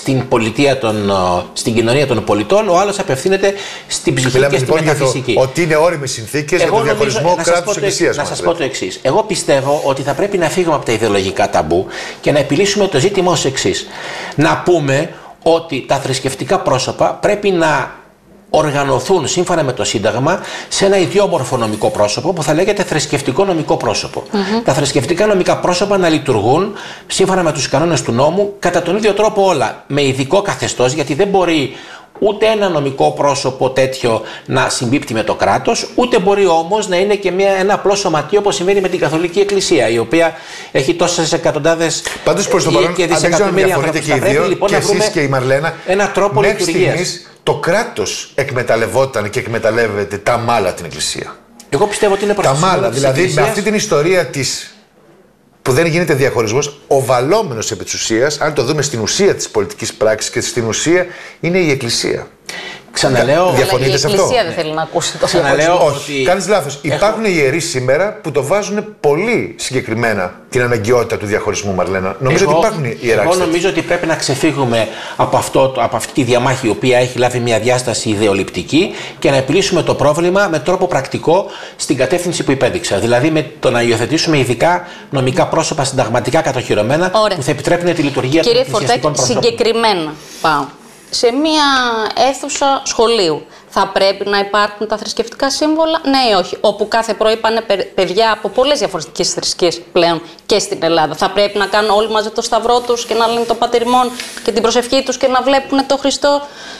στην κοινωνία των πολιτών, ο άλλος απευθύνεται στην ψυχή και στη μεταφυσική. Ότι είναι όριμες συνθήκες για τον διαχωρισμό κράτους-εκκλησίας. Να σας πω το εξής. Εγώ πιστεύω ότι θα πρέπει να φύγουμε από τα ιδεολογικά ταμπού και να επιλύσουμε το ζήτημα ως εξής. Να πούμε ότι τα θρησκευτικά πρόσωπα πρέπει να οργανωθούν σύμφωνα με το Σύνταγμα σε ένα ιδιόμορφο νομικό πρόσωπο που θα λέγεται θρησκευτικό νομικό πρόσωπο. Τα θρησκευτικά νομικά πρόσωπα να λειτουργούν σύμφωνα με τους κανόνες του νόμου κατά τον ίδιο τρόπο όλα. Με ειδικό καθεστώς, γιατί δεν μπορεί ούτε ένα νομικό πρόσωπο τέτοιο να συμπίπτει με το κράτος, ούτε μπορεί όμως να είναι και ένα απλό σωματείο όπως συμβαίνει με την Καθολική Εκκλησία, η οποία έχει τόσες εκατοντάδες και δισεκατομμύρια ανθρώπους. Θα πρέπει λοιπόν να βρούμε και η Μαρλένα, ένα τρόπο λειτουργίας. Το κράτος εκμεταλλευόταν και εκμεταλλεύεται τα μάλα την Εκκλησία. Εγώ πιστεύω ότι είναι προς τα μάλα, δηλαδή με αυτή την ιστορία της που δεν γίνεται διαχωρισμός, ο βαλόμενος επί της ουσίας, αν το δούμε στην ουσία της πολιτικής πράξης και στην ουσία, είναι η Εκκλησία. Ξαναλέω, διαφωνείτε σε αυτό? Η Εκκλησία δεν θέλει να ακούσει το διαχωρισμό. Όχι, κάνεις λάθος. Υπάρχουν ιερείς σήμερα που το βάζουν πολύ συγκεκριμένα την αναγκαιότητα του διαχωρισμού, Μαρλένα. Νομίζω ότι υπάρχουν ιεράξεις. Εγώ νομίζω ότι πρέπει να ξεφύγουμε από αυτή τη διαμάχη η οποία έχει λάβει μια διάσταση ιδεολειπτική και να επιλύσουμε το πρόβλημα με τρόπο πρακτικό στην κατεύθυνση που υπέδειξα. Δηλαδή με το να υιοθετήσουμε ειδικά νομικά πρόσωπα συνταγματικά κατοχυρωμένα που θα επιτρέπουν τη λειτουργία των εκκλησιαστικών προσώπων. Συγκεκριμένα πάω. Σε μία αίθουσα σχολείου θα πρέπει να υπάρχουν τα θρησκευτικά σύμβολα, ναι ή όχι? Όπου κάθε πρωί πάνε παιδιά από πολλές διαφορετικές θρησκείες πλέον και στην Ελλάδα. Θα πρέπει να κάνουν όλοι μαζί το σταυρό τους και να λένε το πατηριμόν και την προσευχή τους και να βλέπουν το Χριστό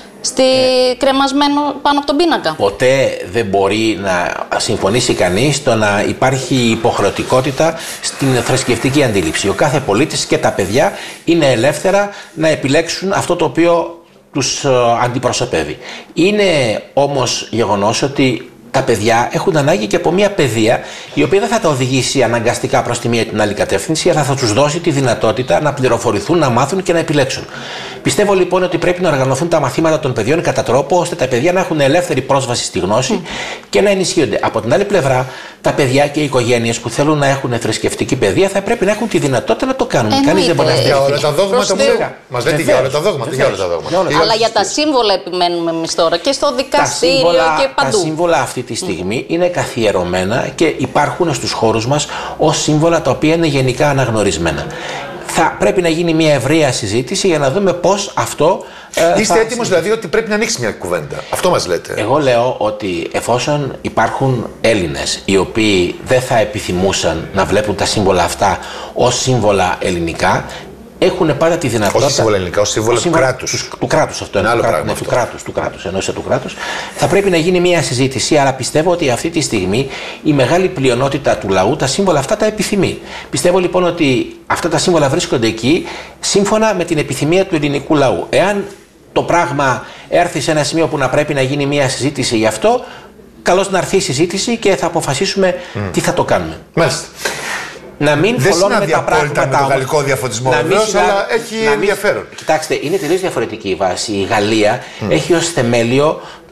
κρεμασμένο πάνω από τον πίνακα. Ποτέ δεν μπορεί να συμφωνήσει κανείς το να υπάρχει υποχρεωτικότητα στην θρησκευτική αντίληψη. Ο κάθε πολίτης και τα παιδιά είναι ελεύθερα να επιλέξουν αυτό το οποίο τους αντιπροσωπεύει. Είναι όμως γεγονός ότι τα παιδιά έχουν ανάγκη και από μια παιδεία η οποία δεν θα τα οδηγήσει αναγκαστικά προς τη μία ή την άλλη κατεύθυνση, αλλά θα τους δώσει τη δυνατότητα να πληροφορηθούν, να μάθουν και να επιλέξουν. Πιστεύω λοιπόν ότι πρέπει να οργανωθούν τα μαθήματα των παιδιών κατά τρόπο ώστε τα παιδιά να έχουν ελεύθερη πρόσβαση στη γνώση και να ενισχύονται. Από την άλλη πλευρά, τα παιδιά και οι οικογένειες που θέλουν να έχουν θρησκευτική παιδεία θα πρέπει να έχουν τη δυνατότητα να το κάνουν. Κανείς δεν μπορεί να για όλα τα δόγματα μας λέτε για όλα τα δόγματα. Αλλά για τα σύμβολα επιμένουμε εμείς τώρα και στο δικαστήριο και παντού. Τα σύμβολα αυτή τη στιγμή είναι καθιερωμένα και υπάρχουν στους χώρους μας ως σύμβολα τα οποία είναι γενικά αναγνωρισμένα. Θα πρέπει να γίνει μια ευρεία συζήτηση για να δούμε πώς αυτό. Είστε έτοιμος δηλαδή ότι πρέπει να ανοίξει μια κουβέντα? Αυτό μας λέτε? Εγώ λέω ότι εφόσον υπάρχουν Έλληνες οι οποίοι δεν θα επιθυμούσαν να βλέπουν τα σύμβολα αυτά ως σύμβολα ελληνικά, έχουν πάντα τη δυνατότητα. Όχι σύμβολα ελληνικά, ως σύμβολα του κράτους. Του κράτους αυτό είναι. Του κράτους. Θα πρέπει να γίνει μια συζήτηση, αλλά πιστεύω ότι αυτή τη στιγμή η μεγάλη πλειονότητα του λαού τα σύμβολα αυτά τα επιθυμεί. Πιστεύω λοιπόν ότι αυτά τα σύμβολα βρίσκονται εκεί σύμφωνα με την επιθυμία του ελληνικού λαού. Εάν το πράγμα έρθει σε ένα σημείο που να πρέπει να γίνει μια συζήτηση γι' αυτό, καλώς να έρθει η συζήτηση και θα αποφασίσουμε τι θα το κάνουμε. Μάλιστα. Να μην φωλώνουμε τα πράγματα με το γαλλικό διαφωτισμό βεβαίως, αλλά έχει ενδιαφέρον. Κοιτάξτε, είναι τελείως διαφορετική η βάση. Η Γαλλία έχει ως θεμέλιο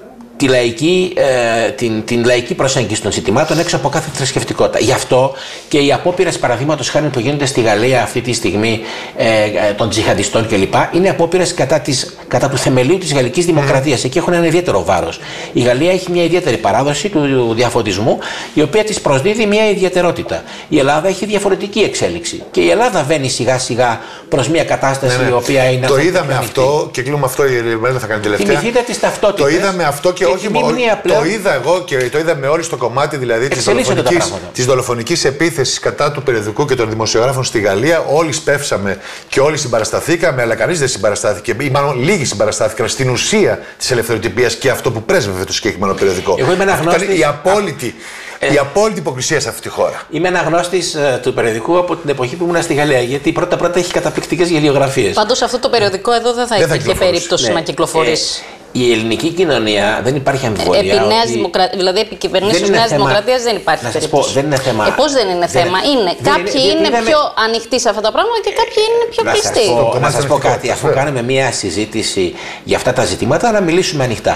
την λαϊκή προσέγγιση των ζητημάτων έξω από κάθε θρησκευτικότητα. Γι' αυτό και οι απόπειρες, παραδείγματος χάρη, που γίνονται στη Γαλλία αυτή τη στιγμή των τζιχαντιστών κλπ. Είναι απόπειρες κατά του θεμελίου της γαλλικής δημοκρατίας. Εκεί έχουν ένα ιδιαίτερο βάρος. Η Γαλλία έχει μια ιδιαίτερη παράδοση του διαφωτισμού, η οποία της προσδίδει μια ιδιαιτερότητα. Η Ελλάδα έχει διαφορετική εξέλιξη. Και η Ελλάδα βαίνει σιγά σιγά προς μια κατάσταση η οποία είναι. Το είδαμε αυτό και κλείνουμε αυτό, η Ελένη θα κάνει τελευταία. Θυμηθείτε τις ταυτότητες. Το είδαμε αυτό και όχι μόνο. Το είδα εγώ και το είδαμε όλοι στο κομμάτι δηλαδή της δολοφονικής επίθεσης κατά του περιοδικού και των δημοσιογράφων στη Γαλλία. Όλοι σπεύσαμε και όλοι συμπαρασταθήκαμε, αλλά κανείς δεν συμπαραστάθηκε, ή μάλλον λίγοι συμπαραστάθηκαν στην ουσία της ελευθεροτυπίας και αυτό που πρέσβευε το συγκεκριμένο περιοδικό. Εγώ είμαι αναγνώστης. Η απόλυτη υποκρισία σε αυτή τη χώρα. Είμαι αναγνώστης του περιοδικού από την εποχή που ήμουν στη Γαλλία, γιατί πρώτα έχει καταπληκτικές γελιογραφίες. Πάντως αυτό το περιοδικό εδώ δεν θα υπήρχε περίπτωση να κυκλοφορήσει. Η ελληνική κοινωνία δεν υπάρχει αμφιβολία. Δηλαδή, επί κυβερνήσεως Νέας Δημοκρατίας δεν υπάρχει περίπτωση. Δεν είναι θέμα. Πώς δεν είναι θέμα. Κάποιοι είναι πιο ανοιχτοί σε αυτά τα πράγματα και κάποιοι είναι πιο κλειστοί. Να σας πω κάτι. Αφού κάνουμε μια συζήτηση για αυτά τα ζητήματα, να μιλήσουμε ανοιχτά.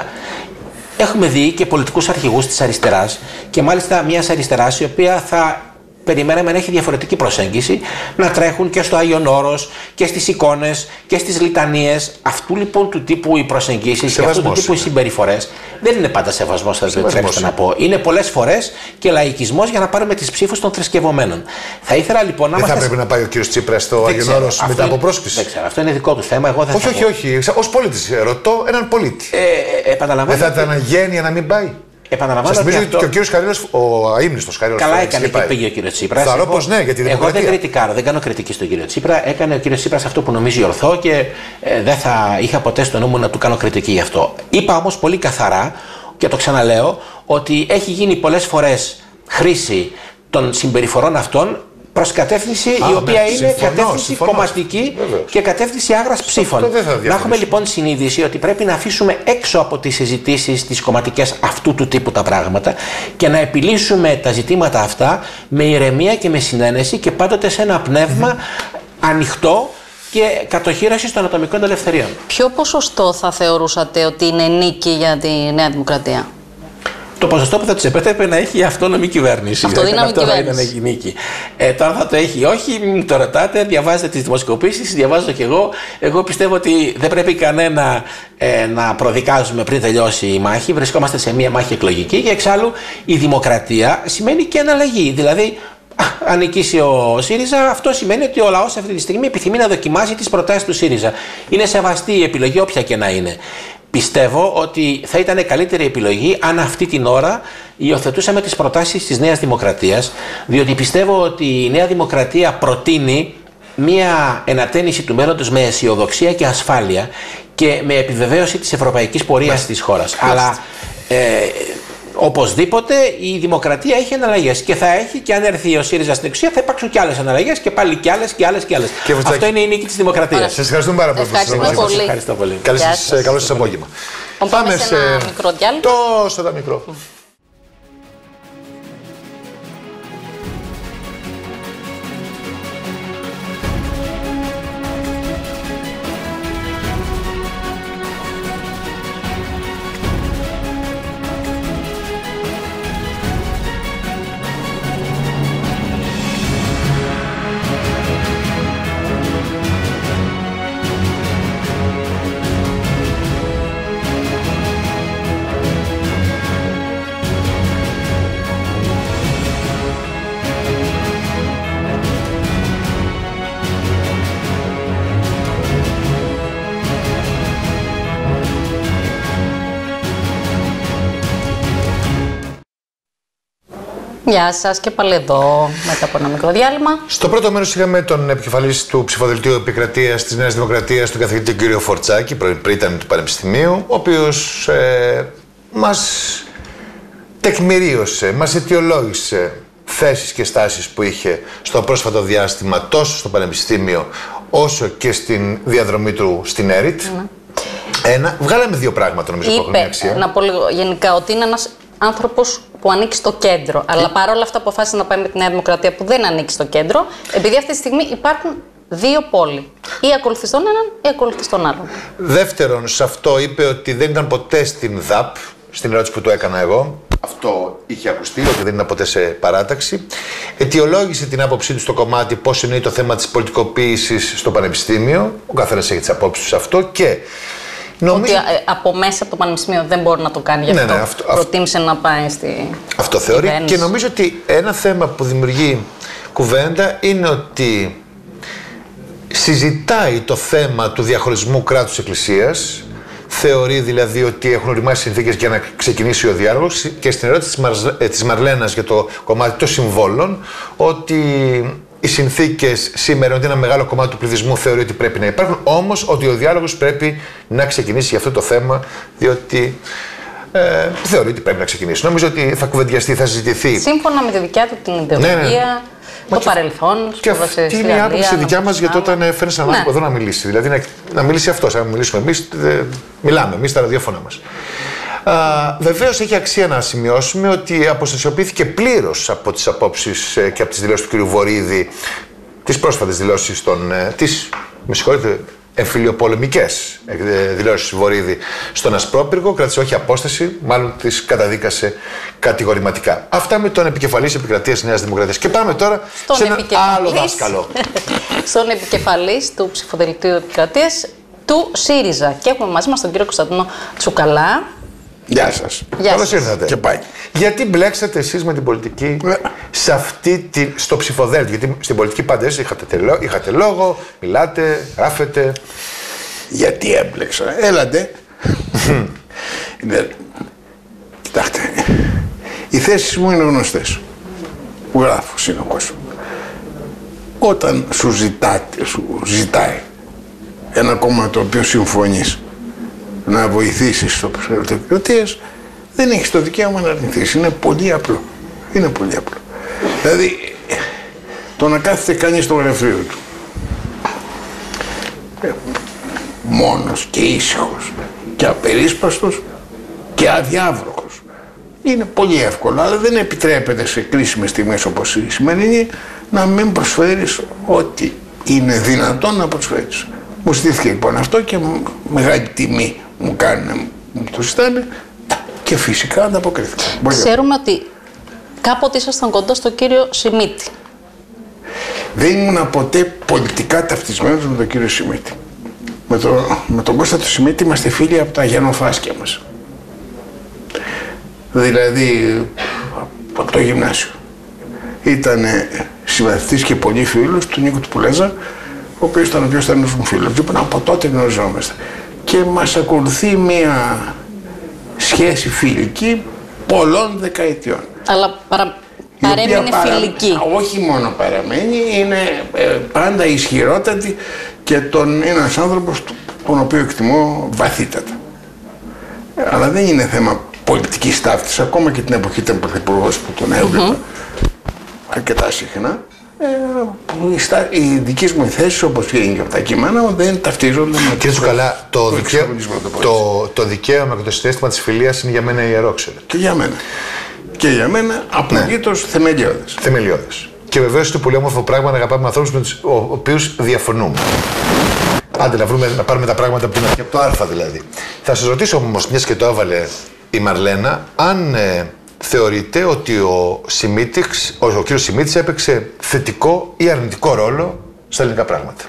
Έχουμε δει και πολιτικούς αρχηγούς της αριστεράς και μάλιστα μιας αριστεράς η οποία θα περιμέναμε να έχει διαφορετική προσέγγιση, να τρέχουν και στο Άγιον Όρος και στις εικόνες και στις λιτανίες. Αυτού λοιπόν του τύπου οι προσεγγίσεις και αυτού του τύπου οι συμπεριφορές δεν είναι πάντα σεβασμός, θα επιτρέψετε να πω. Είναι πολλές φορές και λαϊκισμός για να πάρουμε τις ψήφους των θρησκευωμένων. Θα ήθελα λοιπόν να. Δεν θα πρέπει να πάει ο κύριος Τσίπρας στο Άγιον Όρος μετά από πρόσκληση. Δεν ξέρω, αυτό είναι δικό του θέμα. Εγώ δεν όχι. Ως πολίτης ρωτώ έναν πολίτη. Επαναλαμβάνω. Δεν θα ήταν αγένεια να μην πάει. Επαναλαμβάνω ότι και ο κύριος Καρύλος, ο αείμνηστος Καρύλος. Καλά έκανε και πήγε ο κύριος Τσίπρας. Θα πως ναι, γιατί εγώ δεν κριτικάρω, δεν κάνω κριτική στον κύριο Τσίπρα. Έκανε ο κύριος Τσίπρας αυτό που νομίζει ορθό και δεν θα είχα ποτέ στο νου μου να του κάνω κριτική γι' αυτό. Είπα όμως πολύ καθαρά και το ξαναλέω ότι έχει γίνει πολλές φορές χρήση των συμπεριφορών αυτών προς κατεύθυνση η οποία είναι κατεύθυνση κομματική και κατεύθυνση άγρας ψήφων. Να έχουμε λοιπόν συνείδηση ότι πρέπει να αφήσουμε έξω από τις συζητήσεις τις κομματικές αυτού του τύπου τα πράγματα και να επιλύσουμε τα ζητήματα αυτά με ηρεμία και με συνένεση και πάντοτε σε ένα πνεύμα ανοιχτό και κατοχύρωση των ατομικών ελευθεριών. Ποιο ποσοστό θα θεωρούσατε ότι είναι νίκη για τη Νέα Δημοκρατία? Το ποσοστό που θα της επέτρεπε να έχει η αυτόνομη κυβέρνηση. Αυτοδύναμη κυβέρνηση. Αυτό θα έχει νίκη. Τώρα θα το έχει ή όχι, μην το ρωτάτε, διαβάζετε τις δημοσκοπήσεις, διαβάζω κι εγώ. Εγώ πιστεύω ότι δεν πρέπει κανένα να προδικάζουμε πριν τελειώσει η μάχη. Βρισκόμαστε σε μια μάχη εκλογική και εξάλλου η δημοκρατία σημαίνει και εναλλαγή. Δηλαδή, αν νικήσει ο ΣΥΡΙΖΑ, αυτό σημαίνει ότι ο λαός αυτή τη στιγμή επιθυμεί να δοκιμάσει τις προτάσεις του ΣΥΡΙΖΑ. Είναι σεβαστή η επιλογή, όποια και να είναι. Πιστεύω ότι θα ήταν καλύτερη επιλογή αν αυτή την ώρα υιοθετούσαμε τις προτάσεις της Νέας Δημοκρατίας, διότι πιστεύω ότι η Νέα Δημοκρατία προτείνει μία ενατένιση του μέλλοντος με αισιοδοξία και ασφάλεια και με επιβεβαίωση της ευρωπαϊκής πορείας της χώρας. Αλλά οπωσδήποτε η δημοκρατία έχει εναλλαγές και θα έχει, και αν έρθει ο ΣΥΡΙΖΑ στην εξουσία θα υπάρξουν και άλλες εναλλαγές και πάλι και άλλες και άλλες και άλλες. Αυτό είναι η νίκη της δημοκρατίας. Σας ευχαριστούμε πάρα πολύ. Ευχαριστώ πολύ. Καλό σας απόγευμα. Πάμε σε ένα μικρό διάλειμμα. Τόσο μικρό. Γεια σας και πάλι εδώ μετά από ένα μικρό διάλειμμα. Στο πρώτο μέρος είχαμε τον επικεφαλής του ψηφοδελτίου επικρατείας της Νέας Δημοκρατίας, τον καθηγητή κύριο Φορτσάκη, πρωτοετή του Πανεπιστημίου, ο οποίος μας τεκμηρίωσε, μας αιτιολόγησε θέσεις και στάσεις που είχε στο πρόσφατο διάστημα τόσο στο Πανεπιστήμιο όσο και στην διαδρομή του στην ΕΡΙΤ. Βγάλαμε δύο πράγματα νομίζω που έχουν αξία. Να πω λίγο γενικά ότι είναι ένας άνθρωπος που ανήκει στο κέντρο. Αλλά παρόλα αυτά αποφάσισε να πάει με τη Νέα Δημοκρατία που δεν ανήκει στο κέντρο, επειδή αυτή τη στιγμή υπάρχουν δύο πόλοι. Ή ακολουθεί τον έναν ή ακολουθεί τον άλλον. Δεύτερον, σε αυτό είπε ότι δεν ήταν ποτέ στην ΔΑΠ, στην ερώτηση που του έκανα εγώ. Αυτό είχε ακουστεί, ότι δεν είναι ποτέ σε παράταξη. Αιτιολόγησε την άποψή του στο κομμάτι πώς εννοεί το θέμα της πολιτικοποίησης στο πανεπιστήμιο. Ο καθένας έχει τις απόψεις του σε αυτό και νομίζω... Ότι από μέσα από το πανεπιστήμιο δεν μπορεί να το κάνει γι' αυτό. Προτίμησε να πάει στη αυτό θεωρεί. κυβέρνηση. Και νομίζω ότι ένα θέμα που δημιουργεί κουβέντα είναι ότι συζητάει το θέμα του διαχωρισμού κράτους-εκκλησίας. Θεωρεί δηλαδή ότι έχουν οριμάσει συνθήκες για να ξεκινήσει ο διάλογος και στην ερώτηση της Μαρλένας για το κομμάτι των συμβόλων, ότι οι συνθήκες σήμερα, ότι ένα μεγάλο κομμάτι του πληθυσμού θεωρεί ότι πρέπει να υπάρχουν, όμως ότι ο διάλογος πρέπει να ξεκινήσει για αυτό το θέμα, διότι θεωρεί ότι πρέπει να ξεκινήσει. Νομίζω ότι θα κουβεντιαστεί, θα συζητηθεί. Σύμφωνα με τη δικιά του την ιδεολογία. Το παρελθόν, και αυτή είναι η άποψη δικιά μας για το όταν φέρνει έναν άνθρωπο εδώ να μιλήσει. Δηλαδή να μιλήσει αυτός. Αν μιλήσουμε εμείς, μιλάμε εμείς τα ραδιόφωνα μας. Βεβαίως έχει αξία να σημειώσουμε ότι αποστασιοποιήθηκε πλήρως από τις απόψεις και από τις δηλώσεις του κ. Βορίδη, τις πρόσφατες δηλώσεις με συγχωρείτε, εμφυλιοπολεμικές δηλώσεις του Βορίδη στον Ασπρόπυργο, κράτησε όχι απόσταση, μάλλον τις καταδίκασε κατηγορηματικά. Αυτά με τον επικεφαλής επικρατείας Νέας Δημοκρατίας. Και πάμε τώρα σε ένα άλλο δάσκαλο. Στον επικεφαλής του ψηφοδελτίου επικρατείας του ΣΥΡΙΖΑ. Και έχουμε μαζί μας τον κύριο Κωνσταντίνο Τσουκαλά. Γεια σας. Καλώς ήρθατε. Και πάει. Γιατί μπλέξατε εσείς με την πολιτική στο ψηφοδέλτιο? Γιατί στην πολιτική πάντα εσείς είχατε λόγο, μιλάτε, γράφετε. Γιατί έμπλεξα? Έλατε. Κοιτάξτε, οι θέσεις μου είναι γνωστές. Που γράφω συνεχώς. Όταν σου ζητάει ένα κόμμα το οποίο συμφωνείς να βοηθήσεις στο ψηφοδέλτιο επικρατείας, δεν έχεις το δικαίωμα να αρνηθείς. Είναι πολύ απλό. Είναι πολύ απλό. Δηλαδή, το να κάθεται κανείς στο γραφείο του μόνος και ήσυχος και απερίσπαστος και αδιάβροχος είναι πολύ εύκολο, αλλά δεν επιτρέπεται σε κρίσιμες στιγμές όπως η σημερινή να μην προσφέρεις ό,τι είναι δυνατόν να προσφέρεις. Μου στήθηκε λοιπόν αυτό και μεγάλη τιμή μου κάνει να μου το ζητάνε και φυσικά ανταποκρίθηκα. Ξέρουμε ότι κάποτε ήσασταν κοντά στον κύριο Σιμίτη. Δεν ήμουν ποτέ πολιτικά ταυτισμένος με τον κύριο Σιμίτη. Με τον Κώστα του Σιμίτη είμαστε φίλοι από τα γενοφάσκια μας. Δηλαδή από το γυμνάσιο. Ήταν συμμαθητής και πολύ φίλος του Νίκου του Πουλέζα, ο οποίος ήταν ο πιο στενός μου φίλος. Λοιπόν, από τότε γνωριζόμαστε. Και μας ακολουθεί μια σχέση φιλική πολλών δεκαετιών. Αλλά παρέμεινε φιλική. Όχι μόνο παραμένει, είναι πάντα ισχυρότατη και είναι ένας άνθρωπος τον οποίο εκτιμώ βαθύτατα. Αλλά δεν είναι θέμα πολιτικής ταύτισης, ακόμα και την εποχή ήταν πρωθυπουργός που τον έβλεπα αρκετά συχνά. Οι δικές μου θέσεις, όπως είναι και από τα κείμενα μου, δεν ταυτίζονται με Κύριε Τσουκαλά, το δικαίωμα και το συναίσθημα της φιλίας είναι για μένα ιερό, ξέρετε. Και για μένα. Και για μένα απολύτως θεμελιώδες. Θεμελιώδες. Και βεβαίως είναι πολύ όμορφο πράγμα να αγαπάμε ανθρώπους με τους οποίους διαφωνούμε. Άντε να πάρουμε τα πράγματα που είναι και από το Α δηλαδή. Θα σας ρωτήσω όμως, μιας και το έβαλε η Μαρλένα, αν θεωρείτε ότι ο κύριος Σιμίτης έπαιξε θετικό ή αρνητικό ρόλο στα ελληνικά πράγματα?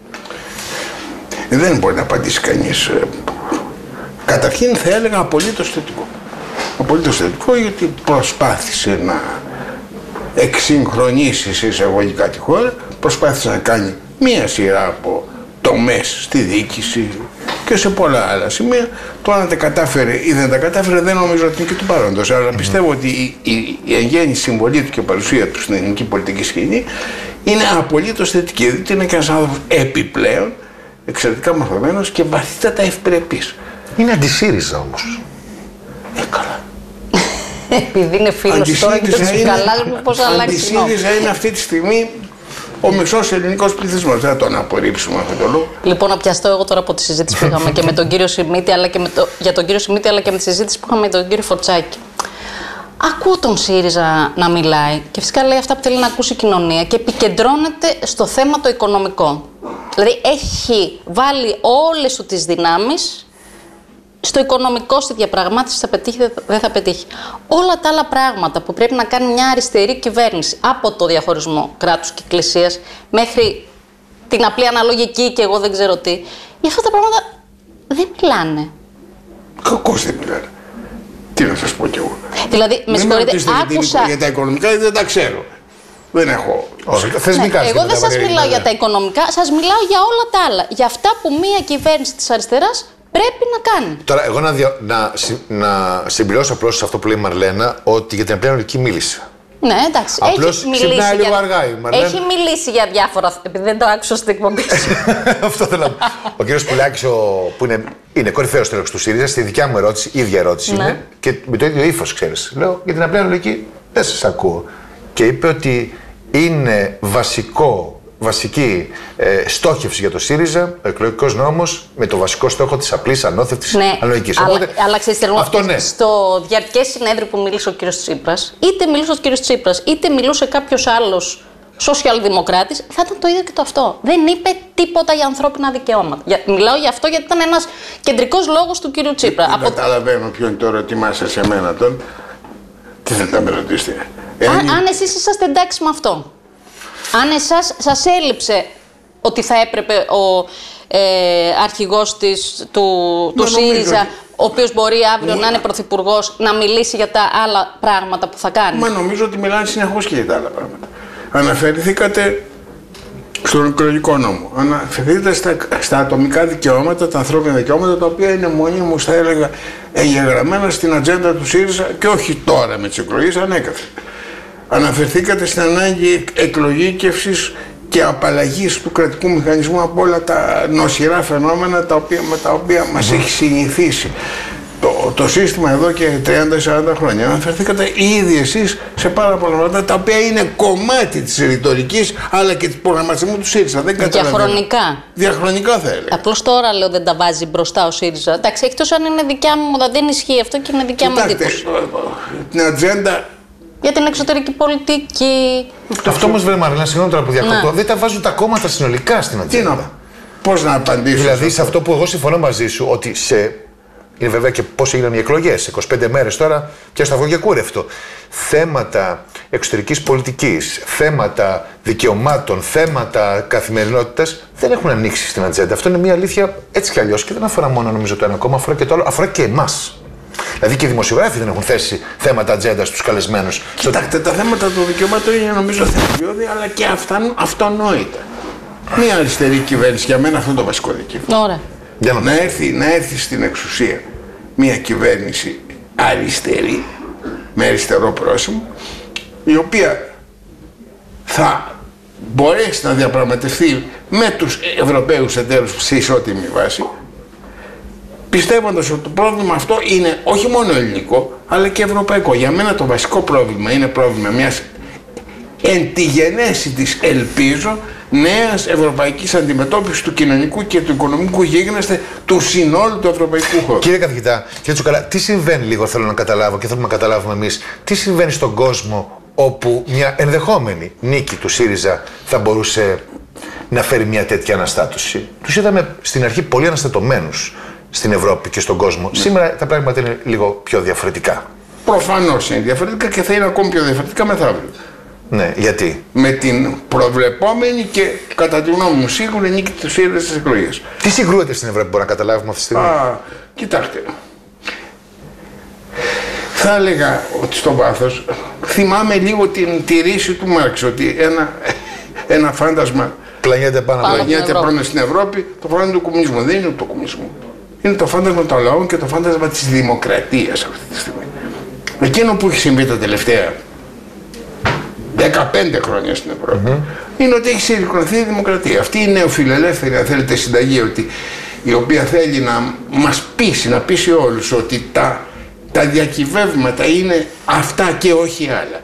Δεν μπορεί να απαντήσει κανείς. Καταρχήν θα έλεγα απολύτως θετικό. Απολύτως θετικό, γιατί προσπάθησε να εξυγχρονίσει σε εισαγωγικά τη χώρα, προσπάθησε να κάνει μία σειρά από τομές στη διοίκηση και σε πολλά άλλα σημεία. Το αν τα κατάφερε ή δεν τα κατάφερε δεν νομίζω ότι είναι και του παρόντος. Αλλά πιστεύω ότι η εν γέννη συμβολή του και η παρουσία του στην ελληνική πολιτική σκηνή είναι απολύτως θετική. Διότι είναι και ένας άνθρωπος επιπλέον εξαιρετικά μορφωμένος και βαθύτατα ευπρεπής. Είναι αντι-ΣΥΡΙΖΑ όμως. Καλά. Επειδή είναι φίλος τώρα και τους καλάζουμε πώς θα αλλάξει. Αντι-ΣΥΡΙΖΑ είναι αυτή τη στιγμή ο μισός ελληνικός πληθυσμός. Δεν θα τον απορρίψουμε αυτόν τον λόγο. Λοιπόν, να πιαστώ εγώ τώρα από τη συζήτηση που είχαμε και με τον κύριο Σιμίτη, για τον κύριο Σιμίτη, αλλά και με τη συζήτηση που είχαμε με τον κύριο Φορτσάκη. Ακούω τον ΣΥΡΙΖΑ να μιλάει και φυσικά λέει αυτά που θέλει να ακούσει η κοινωνία και επικεντρώνεται στο θέμα το οικονομικό. Δηλαδή έχει βάλει όλες του τις δυνάμεις στο οικονομικό, στη διαπραγμάτευση θα πετύχει, δεν θα πετύχει. Όλα τα άλλα πράγματα που πρέπει να κάνει μια αριστερή κυβέρνηση, από το διαχωρισμό κράτους και εκκλησίας μέχρι την απλή αναλογική και εγώ δεν ξέρω τι, για αυτά τα πράγματα δεν μιλάνε. Κακώς δεν μιλάνε. Τι να σας πω κι εγώ. Δηλαδή, με συγχωρείτε, άκουσα. Για τα οικονομικά δεν τα ξέρω. Δεν έχω. Θεσμικά. Εγώ δεν σας μιλάω για τα οικονομικά, σας μιλάω για όλα τα άλλα. Για αυτά που μια κυβέρνηση της αριστεράς πρέπει να κάνει. Τώρα, εγώ να συμπληρώσω απλώς αυτό που λέει η Μαρλένα, ότι για την απλή αναλογική μίλησα. Ναι, εντάξει. Απλώς ξυπνάει λίγο αργά η Μαρλένα. Έχει μιλήσει για διάφορα, επειδή δεν το άκουσα στην εκπομπή σου. Αυτό θέλω να πω. Ο κύριος Πουλάκης, που είναι κορυφαίος τέλος του ΣΥΡΙΖΑ, στη δικιά μου ερώτηση, η ίδια ερώτηση είναι, και με το ίδιο ύφος, ξέρεις. Λέω, για την απλή αναλογική δεν σας ακούω. Και είπε ότι είναι βασική στόχευση για το ΣΥΡΙΖΑ ο εκλογικός νόμος με το βασικό στόχο της απλής ανώθευτης αναλογικής. Αλλά ξέρετε, αυτό ναι. Στο διαρκές συνέδριο που μίλησε ο κύριος Τσίπρας, είτε μιλούσε ο κύριος Τσίπρας, είτε μιλούσε κάποιος άλλος σοσιαλδημοκράτης, θα ήταν το ίδιο και το αυτό. Δεν είπε τίποτα για ανθρώπινα δικαιώματα. Μιλάω για αυτό γιατί ήταν ένας κεντρικός λόγος του κύριου Τσίπρα. Καταλαβαίνω ποιο είναι το ερώτημά σας σε μένα τον. Τι θέλετε να με ρωτήσετε. Αν εσείς είσαστε εντάξει με αυτό. Αν εσάς σας έλειψε ότι θα έπρεπε ο αρχηγός του ΣΥΡΙΖΑ, ο οποίος μπορεί αύριο να είναι πρωθυπουργός, να μιλήσει για τα άλλα πράγματα που θα κάνει. Μα νομίζω ότι μιλάνε συνεχώς και για τα άλλα πράγματα. Αναφερθήκατε στον εκλογικό νόμο. Αναφερθήκατε στα ατομικά δικαιώματα, τα ανθρώπινα δικαιώματα, τα οποία είναι μονίμως, θα έλεγα, εγγεγραμμένα στην ατζέντα του ΣΥΡΙΖΑ και όχι τώρα με τις εκλογές, ανέκαθεν. Αναφερθήκατε στην ανάγκη εκλογήκευσης και απαλλαγής του κρατικού μηχανισμού από όλα τα νοσηρά φαινόμενα με τα οποία μας έχει συνηθίσει το σύστημα εδώ και 30-40 χρόνια. Αναφερθήκατε ήδη εσείς σε πάρα πολλά πράγματα τα οποία είναι κομμάτι της ρητορικής αλλά και της προγραμματισμού του ΣΥΡΙΖΑ. Διαχρονικά. Διαχρονικά θα έλεγα. Απλώς τώρα λέω δεν τα βάζει μπροστά ο ΣΥΡΙΖΑ. Εντάξει, εκτός αν είναι δικιά μου, δεν ισχύει αυτό και είναι δικιά μου εντύπωση. Την ατζέντα. Για την εξωτερική πολιτική. Αυτό όμως βρε Μαρλένα, συγγνώμη τώρα που διακόπτω, δεν τα βάζουν τα κόμματα συνολικά στην ατζέντα. Πώς να απαντήσω. Δηλαδή σε αυτό που εγώ συμφωνώ μαζί σου, ότι είναι βέβαια και πώς έγιναν οι εκλογές, 25 μέρες τώρα και στο αυγό και κούρευτο. Θέματα εξωτερικής πολιτικής, θέματα δικαιωμάτων, θέματα καθημερινότητας δεν έχουν ανοίξει στην ατζέντα. Αυτό είναι μια αλήθεια έτσι κι αλλιώς και δεν αφορά μόνο νομίζω το ένα κόμμα, αφορά και το άλλο, αφορά και εμάς. Δηλαδή και οι δημοσιογράφοι δεν έχουν θέσει θέματα ατζέντα στους καλεσμένους. Κοιτάξτε, τα θέματα των δικαιωμάτων είναι νομίζω θεμελιώδη αλλά και αυτονόητα. Μια αριστερή κυβέρνηση, για μένα αυτό είναι το βασικό δικαίωμα. Ωραία. Να έρθει στην εξουσία μια κυβέρνηση αριστερή, με αριστερό πρόσημο, η οποία θα μπορέσει να διαπραγματευτεί με τους Ευρωπαίους εταίρους σε ισότιμη βάση, πιστεύοντας ότι το πρόβλημα αυτό είναι όχι μόνο ελληνικό, αλλά και ευρωπαϊκό. Για μένα το βασικό πρόβλημα είναι πρόβλημα μιας εν τη γενέση της, ελπίζω, νέας ευρωπαϊκής αντιμετώπισης του κοινωνικού και του οικονομικού γίγνεσθε του συνόλου του ευρωπαϊκού χώρου. Κύριε καθηγητά, κύριε Τσουκαλά, τι συμβαίνει λίγο θέλω να καταλάβω και θέλουμε να καταλάβουμε εμείς, τι συμβαίνει στον κόσμο όπου μια ενδεχόμενη νίκη του ΣΥΡΙΖΑ θα μπορούσε να φέρει μια τέτοια αναστάτωση. Τους είδαμε στην αρχή πολύ αναστατωμένους στην Ευρώπη και στον κόσμο. Ναι. Σήμερα τα πράγματα είναι λίγο πιο διαφορετικά. Προφανώς είναι διαφορετικά και θα είναι ακόμη πιο διαφορετικά μεθαύριο. Ναι, γιατί? Με την προβλεπόμενη και κατά τη γνώμη μου σίγουρη νίκη του ΣΥΡΙΖΑ στις εκλογές. Τι συγκρούεται στην Ευρώπη, μπορούμε να καταλάβουμε αυτή τη στιγμή? Κοιτάξτε. Θα έλεγα ότι στο βάθος θυμάμαι λίγο τη ρίση του Μάρξ, ότι ένα φάντασμα πλανιέται πάνω στην Ευρώπη, το φάντασμα του κομμουνισμού. Δεν είναι το κομμουνισμό. Είναι το φάντασμα των λαών και το φάντασμα της δημοκρατίας αυτή τη στιγμή. Εκείνο που έχει συμβεί τα τελευταία 15 χρόνια στην Ευρώπη είναι ότι έχει συρρικνωθεί η δημοκρατία. Αυτή η νεοφιλελεύθερη, αν θέλετε, συνταγή, η οποία θέλει να μας πείσει, να πείσει όλους ότι τα διακυβεύματα είναι αυτά και όχι άλλα.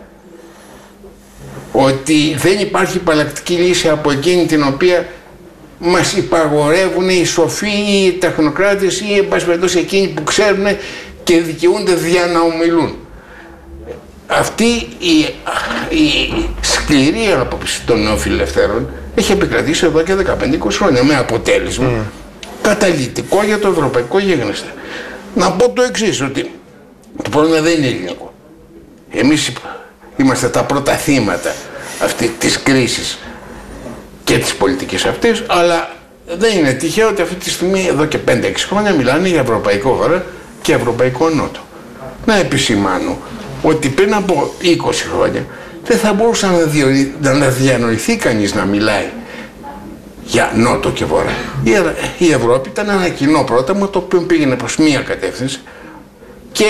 Ότι δεν υπάρχει υπαλλακτική λύση από εκείνη την οποία μας υπαγορεύουν οι σοφοί ή οι τεχνοκράτες ή εν πάση περιπτώσει εκείνοι που ξέρουν και δικαιούνται δια να ομιλούν. Αυτή η σκληρή άποψη των νεοφιλελευθέρων έχει επικρατήσει εδώ και 15-20 χρόνια με αποτέλεσμα καταλυτικό για το ευρωπαϊκό γίγνεσθε. να πω το εξής, ότι το πρόβλημα δεν είναι ελληνικό. Εμείς είμαστε τα πρώτα θύματα αυτή της κρίσης και της πολιτικής αυτής, αλλά δεν είναι τυχαίο ότι αυτή τη στιγμή εδώ και 5-6 χρόνια μιλάνε για ευρωπαϊκό βορρά και ευρωπαϊκό νότο. Να επισημάνω ότι πριν από 20 χρόνια δεν θα μπορούσε να διανοηθεί κανείς να μιλάει για νότο και βορρά. Η Ευρώπη ήταν ένα κοινό πρόταγμα το οποίο πήγαινε προς μία κατεύθυνση και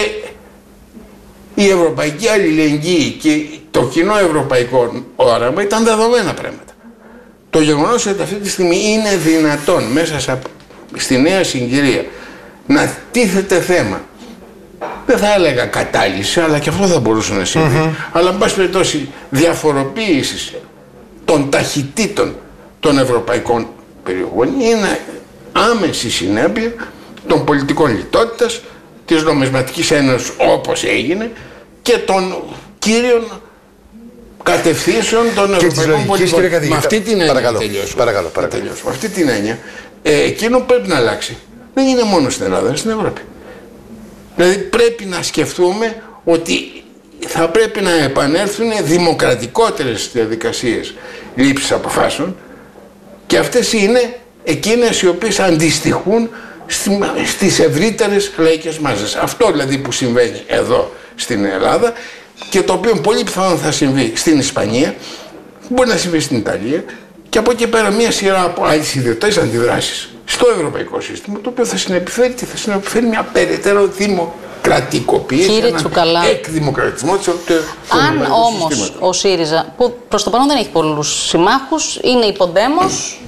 η ευρωπαϊκή αλληλεγγύη και το κοινό ευρωπαϊκό όραμα ήταν δεδομένα πράγματα. Το γεγονός ότι αυτή τη στιγμή είναι δυνατόν μέσα στη νέα συγκυρία να τίθεται θέμα, δεν θα έλεγα κατάλυση, αλλά και αυτό θα μπορούσε να συμβεί, αλλά εν πάση περιπτώσει διαφοροποίησης των ταχυτήτων των ευρωπαϊκών περιοχών είναι άμεση συνέπεια των πολιτικών λιτότητας, της νομισματικής ένωσης όπως έγινε και των κύριων κατευθύνσεων των ευρωπαϊκών πολιτικών. Με αυτή την έννοια παρακαλώ. Με αυτή την έννοια εκείνο που πρέπει να αλλάξει δεν είναι μόνο στην Ελλάδα, είναι στην Ευρώπη. Δηλαδή πρέπει να σκεφτούμε ότι θα πρέπει να επανέλθουν δημοκρατικότερες διαδικασίες λήψης αποφάσεων και αυτές είναι εκείνες οι οποίες αντιστοιχούν στις ευρύτερες λαϊκές μάζες. Αυτό δηλαδή που συμβαίνει εδώ στην Ελλάδα και το οποίο πολύ πιθανόν θα συμβεί στην Ισπανία, μπορεί να συμβεί στην Ιταλία και από εκεί πέρα μια σειρά από άλλες ιδιωτικές αντιδράσεις στο ευρωπαϊκό σύστημα, το οποίο θα συνεπιφέρει μια περαιτέρω δημοκρατικοποίηση, ένα εκδημοκρατισμό του Αν όμως ο ΣΥΡΙΖΑ, που προς το παρόν δεν έχει πολλούς συμμάχους, είναι υποδέμος,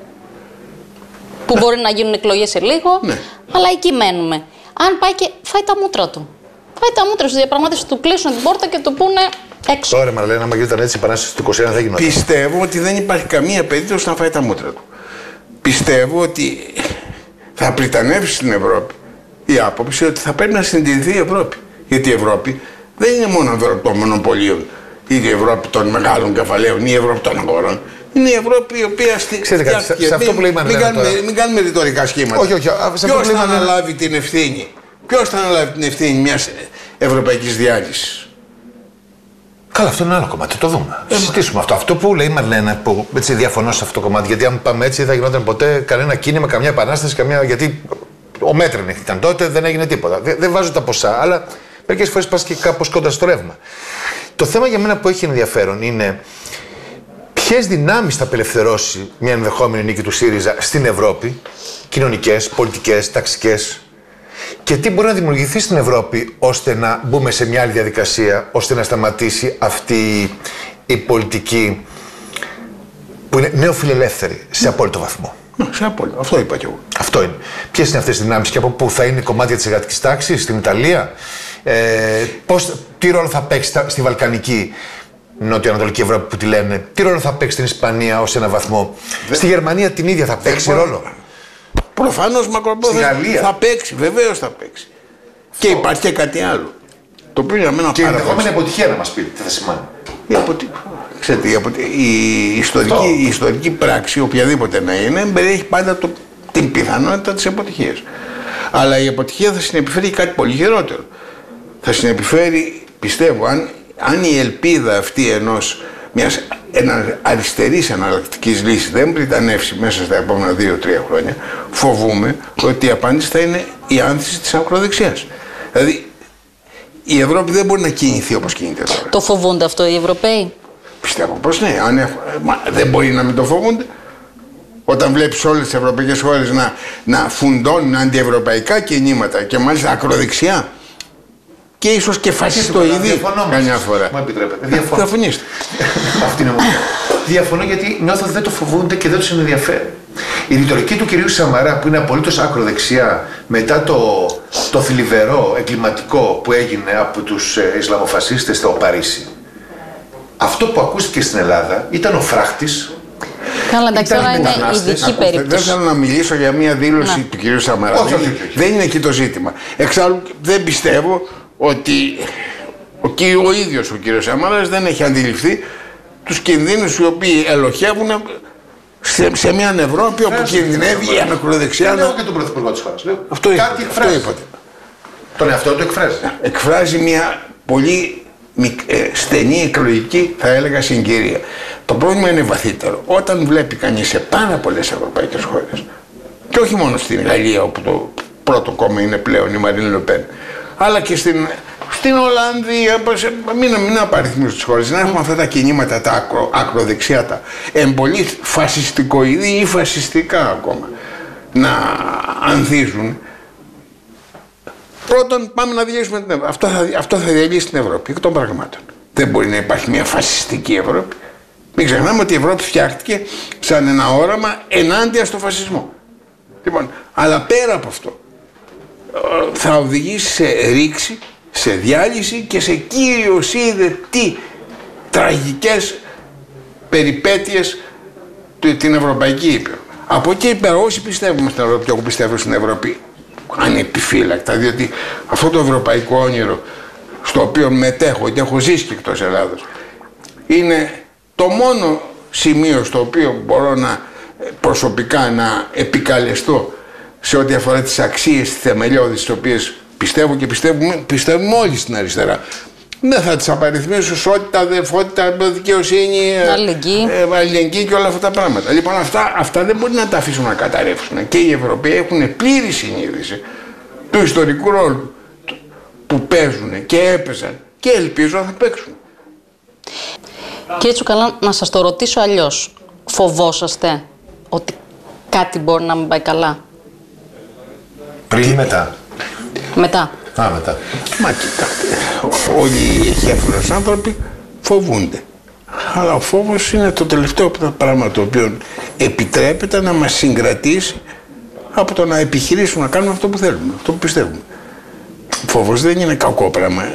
που μπορεί να γίνουν εκλογές σε λίγο, αλλά εκεί μένουμε. Αν πάει και φάει τα μούτρα του. Φάει τα μούτρα στη διαπραγμάτευση, του κλείσουν την πόρτα και του πούνε έξω. Τώρα, Μαρλένα, άμα γινόταν έτσι η επανάσταση του 21 θα γινόταν. Πιστεύω ότι δεν υπάρχει καμία περίπτωση να φάει τα μούτρα του. Πιστεύω ότι θα πριτανεύσει στην Ευρώπη η άποψη ότι θα πρέπει να συντηρηθεί η Ευρώπη. Γιατί η Ευρώπη δεν είναι μόνο η Ευρώπη των μονοπωλίων ή η Ευρώπη των μεγάλων κεφαλαίων ή η Ευρώπη των αγορών. Είναι η Ευρώπη η οποία σε αυτό που λέει η Μαρλένα τώρα. Μην κάνουμε ρητορικά σχήματα. Όχι. Ποιος θα αναλάβει την ευθύνη? Ποιος θα αναλάβει την ευθύνη μιας ευρωπαϊκής διάλυσης? Καλά, αυτό είναι άλλο κομμάτι. Το δούμε. Συζητήσουμε αυτό. Αυτό που λέει η Μαρλένα, που έτσι διαφωνώ σε αυτό το κομμάτι, γιατί αν πάμε έτσι δεν θα γινόταν ποτέ κανένα κίνημα, καμιά επανάσταση, γιατί ο Μέτρενεχ ήταν τότε, δεν έγινε τίποτα. Δεν βάζω τα ποσά, αλλά μερικές φορές πας και κάπως κόντρα στο ρεύμα. Το θέμα για μένα που έχει ενδιαφέρον είναι ποιες δυνάμεις θα απελευθερώσει μια ενδεχόμενη νίκη του ΣΥΡΙΖΑ στην Ευρώπη, κοινωνικές, πολιτικές, ταξικές, και τι μπορεί να δημιουργηθεί στην Ευρώπη ώστε να μπούμε σε μια άλλη διαδικασία, ώστε να σταματήσει αυτή η πολιτική που είναι νεοφιλελεύθερη σε απόλυτο βαθμό. Σε απόλυτο. Αυτό είπα κι εγώ. Αυτό είναι. Ποιες είναι αυτές οι δυνάμεις και από πού θα είναι κομμάτια της εργατικής τάξης, στην Ιταλία, τι ρόλο θα παίξει στη Βαλκανική Νότιο-Ανατολική Ευρώπη που τη λένε, τι ρόλο θα παίξει στην Ισπανία ως ένα βαθμό, στη Γερμανία την ίδια θα παίξει ρόλο. Προφανώς μακροπρόθεσμα θα παίξει, βεβαίως θα παίξει. Και υπάρχει και κάτι άλλο. Το οποίο για μένα και η ενδεχόμενη αποτυχία να μας πει τι θα σημαίνει. Ξέρετε, η ιστορική πράξη, οποιαδήποτε να είναι, περιέχει πάντα την πιθανότητα της αποτυχίας. Αλλά η αποτυχία θα συνεπιφέρει κάτι πολύ χειρότερο. Θα συνεπιφέρει, πιστεύω, αν η ελπίδα αυτή μιας αριστερής εναλλακτικής λύσης δεν πριτανεύσει μέσα στα επόμενα 2-3 χρόνια, φοβούμαι ότι η απάντηση θα είναι η άνθηση της ακροδεξιάς. Δηλαδή, η Ευρώπη δεν μπορεί να κινηθεί όπως κινείται τώρα. Το φοβούνται αυτό οι Ευρωπαίοι? Πιστεύω πως ναι. Δεν μπορεί να μην το φοβούνται. Όταν βλέπεις όλες τις ευρωπαϊκές χώρες να φουντώνουν αντιευρωπαϊκά κινήματα και μάλιστα ακροδεξιά και ίσως και φασιστοειδή καμιά φορά. Μου επιτρέπετε. Διαφωνήστε. Αυτή είναι μόνο. Διαφωνώ γιατί νιώθω ότι δεν το φοβούνται και δεν τους ενδιαφέρει. Η ρητορική του κυρίου Σαμαρά που είναι απολύτως ακροδεξιά μετά το θλιβερό εγκληματικό που έγινε από τους Ισλαμοφασίστες στο Παρίσι, αυτό που ακούστηκε στην Ελλάδα ήταν ο φράχτης. Καλά, εντάξει, τώρα είναι ειδική περίπτωση. Δεν θέλω να μιλήσω για μια δήλωση του κυρίου Σαμαρά. Δεν είναι εκεί το ζήτημα. Εξάλλου δεν πιστεύω ότι ο ίδιος ο κύριος Σαμαράς δεν έχει αντιληφθεί τους κινδύνους οι οποίοι ελοχεύουν σε μια Ευρώπη όπου κινδυνεύει η ανακροδεξιά. Λέω και τον Πρωθυπουργό της χώρας. Αυτό είπατε. Τον εαυτό του εκφράζει. Εκφράζει μια πολύ στενή εκλογική, θα έλεγα, συγκυρία. Το πρόβλημα είναι βαθύτερο. Όταν βλέπει κανείς σε πάρα πολλές ευρωπαϊκές χώρες, και όχι μόνο στην Γαλλία, όπου το πρώτο κόμμα είναι πλέον η Μαρίν Λε Πεν, αλλά και στην Ολλανδία, μην απαριθμίσω τις χώρες, να έχουμε αυτά τα κινήματα, τα ακροδεξιά, τα εμπολί φασιστικοειδή ή φασιστικά ακόμα, να ανθίζουν. Πρώτον, πάμε να διαλύσουμε την Ευρώπη. Αυτό θα διαλύσει την Ευρώπη, εκ των πραγμάτων. Δεν μπορεί να υπάρχει μια φασιστική Ευρώπη. Μην ξεχνάμε ότι η Ευρώπη φτιάχτηκε σαν ένα όραμα ενάντια στο φασισμό. Λοιπόν, αλλά πέρα από αυτό, θα οδηγήσει σε ρήξη, σε διάλυση και σε κύριος είδε τι τραγικές περιπέτειες την Ευρωπαϊκή Ήπειρο. Από εκεί πέρα, όσοι πιστεύουμε στην Ευρώπη, και εγώ πιστεύω στην Ευρώπη ανεπιφύλακτα, διότι αυτό το ευρωπαϊκό όνειρο στο οποίο μετέχω και έχω ζήσει και εκτός Ελλάδος, είναι το μόνο σημείο στο οποίο μπορώ να προσωπικά να επικαλεστώ σε ό,τι αφορά τις αξίες θεμελιώδεις τις οποίες πιστεύω και πιστεύουμε όλοι στην αριστερά. Δεν θα τις απαριθμίσω, ισότητα, αδερφότητα, δικαιοσύνη, αλληλεγγύη και όλα αυτά τα πράγματα. Λοιπόν, αυτά δεν μπορεί να τα αφήσουν να καταρρεύσουν. Και οι Ευρωπαίοι έχουν πλήρη συνείδηση του ιστορικού ρόλου που παίζουν και έπαιζαν και ελπίζω να θα παίξουν. Κύριε Τσουκαλά, να σας το ρωτήσω αλλιώς. Φοβόσαστε ότι κάτι μπορεί να μην πάει καλά? Πριν ή μετά? Μετά. Μετά. Μα κοιτάξτε, όλοι οι εχέφρονες άνθρωποι φοβούνται. Αλλά ο φόβος είναι το τελευταίο πράγμα το οποίο επιτρέπεται να μας συγκρατήσει από το να επιχειρήσουμε να κάνουμε αυτό που θέλουμε, αυτό που πιστεύουμε. Ο φόβος δεν είναι κακό πράγμα.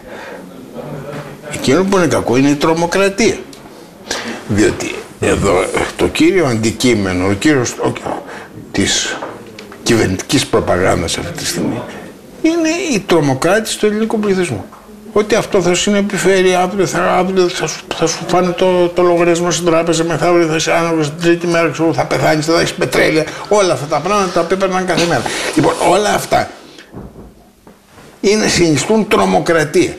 Εκείνο που είναι κακό είναι η τρομοκρατία. Διότι εδώ το κύριο αντικείμενο, της κυβερνητικής προπαγάνδας αυτή τη στιγμή είναι η τρομοκράτηση του ελληνικού πληθυσμού. Ότι αυτό θα συνεπιφέρει, αύριο θα σου φάνε το λογαριασμό στην τράπεζα, μεθαύριο θα είσαι άνεργος, την τρίτη μέρα θα πεθάνεις, θα έχεις πετρέλαια, όλα αυτά τα πράγματα τα οποία περνάνε κάθε μέρα. Λοιπόν, όλα αυτά συνιστούν τρομοκρατία.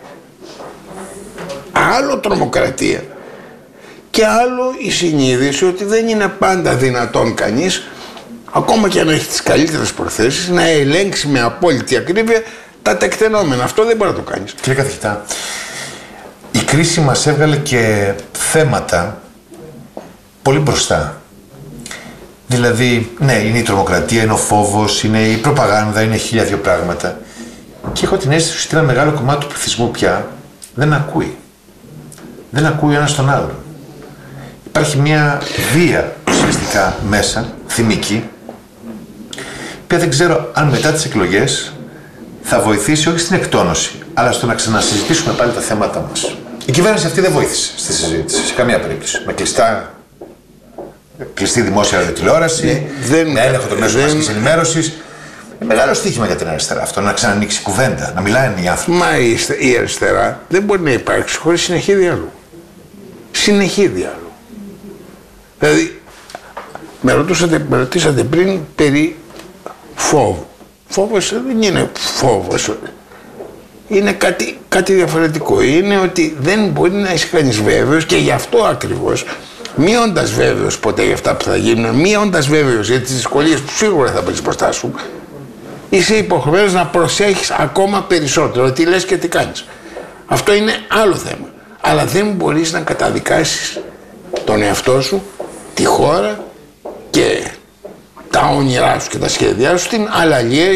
Άλλο τρομοκρατία και άλλο η συνείδηση ότι δεν είναι πάντα δυνατόν κανείς, ακόμα και αν έχει τις καλύτερες προθέσεις, να ελέγξει με απόλυτη ακρίβεια τα τεκτενόμενα. Αυτό δεν μπορεί να το κάνεις. Κύριε καθηγητά, η κρίση μας έβγαλε και θέματα πολύ μπροστά. Δηλαδή, ναι, είναι η τρομοκρατία, είναι ο φόβος, είναι η προπαγάνδα, είναι 1002 πράγματα. Και έχω την αίσθηση ότι ένα μεγάλο κομμάτι του πληθυσμού πια δεν ακούει. Δεν ακούει ο ένας τον άλλον. Υπάρχει μια βία ουσιαστικά μέσα, θυμική, που δεν ξέρω αν μετά τις εκλογές θα βοηθήσει όχι στην εκτόνωση, αλλά στο να ξανασυζητήσουμε πάλι τα θέματα μας. Η κυβέρνηση αυτή δεν βοήθησε στη συζήτηση, σε καμία περίπτωση. Με κλειστή δημόσια ραδιοτηλεόραση, με έλεγχο των μέσων μαζικής ενημέρωσης. Μεγάλο στοίχημα για την αριστερά αυτό, να ξανανοίξει κουβέντα, να μιλάνε οι άνθρωποι. Μα η αριστερά δεν μπορεί να υπάρξει χωρίς συνεχή διάλογο. Συνεχή διάλογο. Δηλαδή, με ρωτήσατε πριν περί φόβου. Φόβος δεν είναι φόβος. Είναι κάτι διαφορετικό. Είναι ότι δεν μπορεί να είσαι κανείς βέβαιος και γι' αυτό ακριβώς, μη όντας βέβαιος ποτέ για αυτά που θα γίνουν, μη όντας βέβαιος για τις δυσκολίες που σίγουρα θα βρεις μπροστά σου, είσαι υποχρεωμένος να προσέχεις ακόμα περισσότερο τι λες και τι κάνεις. Αυτό είναι άλλο θέμα. Αλλά δεν μπορείς να καταδικάσεις τον εαυτό σου, τη χώρα και τα όνειρά σου και τα σχέδιά σου στην αλαλία ή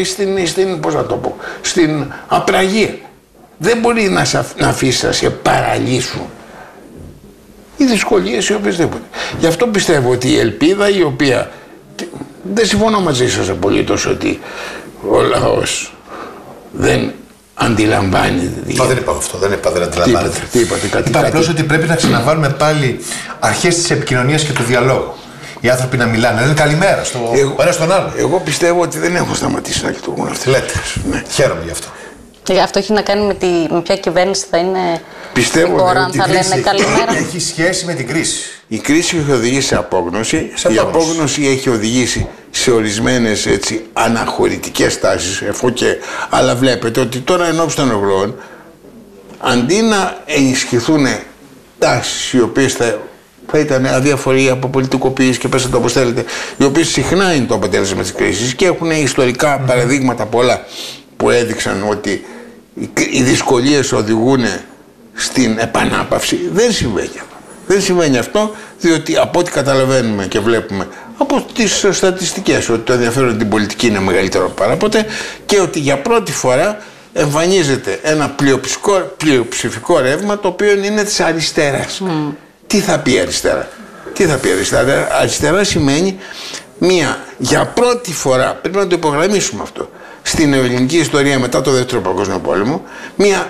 στην απραγία. Δεν μπορεί να αφήσεις να σε παραλύσουν οι δυσκολίες ή οποιασδήποτε. Γι' αυτό πιστεύω ότι η ελπίδα, η οποία δεν συμφωνώ μαζί σας απολύτως ότι ο λαός δεν αντιλαμβάνει. Δεν είπα αυτό, δεν αντιλαμβάνεται. Είπα απλώς ότι πρέπει να ξαναβάλουμε πάλι αρχές της επικοινωνίας και του διαλόγου. Οι άνθρωποι να μιλάνε, να λένε καλημέρα ο ένας στον άλλο. Εγώ πιστεύω ότι δεν έχω σταματήσει να λειτουργούν αυτές. Λέτε. Ναι. Χαίρομαι γι' αυτό. Αυτό έχει να κάνει με ποια κυβέρνηση θα είναι. Πιστεύω ότι θα λένε καλημέρα. Έχει σχέση με την κρίση. Η κρίση έχει οδηγήσει σε απόγνωση. Η απόγνωση έχει οδηγήσει σε ορισμένες έτσι αναχωρητικές τάσεις, αλλά βλέπετε ότι τώρα ενώπιση των εκλογών, αντί να ενισχυθούν τάσεις οι οποίες θα ήταν αδιαφορία από πολιτικοποίηση και πέστε το όπως θέλετε, οι οποίες συχνά είναι το αποτέλεσμα της κρίσης και έχουν ιστορικά παραδείγματα πολλά που έδειξαν ότι οι δυσκολίες οδηγούν στην επανάπαυση, δεν συμβαίνει αυτό. Δεν συμβαίνει αυτό, διότι από ό,τι καταλαβαίνουμε και βλέπουμε από τις στατιστικές ότι το ενδιαφέρον την πολιτική είναι μεγαλύτερο παρά ποτέ και ότι για πρώτη φορά εμφανίζεται ένα πλειοψηφικό ρεύμα το οποίο είναι της αριστεράς. Τι θα πει αριστερά? Αριστερά σημαίνει για πρώτη φορά, πρέπει να το υπογραμμίσουμε αυτό, στην ελληνική ιστορία μετά το Δεύτερο Παγκόσμιο Πόλεμο, μια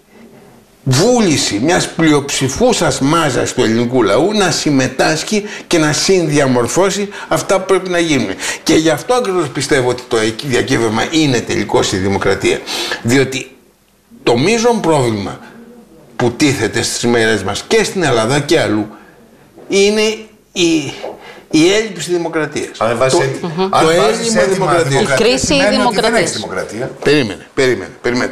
βούληση μιας πλειοψηφούσας μάζας του ελληνικού λαού να συμμετάσχει και να συνδιαμορφώσει αυτά που πρέπει να γίνουν. Και γι' αυτό ακριβώς πιστεύω ότι το διακύβευμα είναι τελικώς η δημοκρατία. Διότι το μείζον πρόβλημα που τίθεται στις μέρες μας και στην Ελλάδα και αλλού είναι η έλλειψη δημοκρατίας. Αν βάζει έλλειμμα δημοκρατίας. Η κρίση δημοκρατίας. Περιμένετε.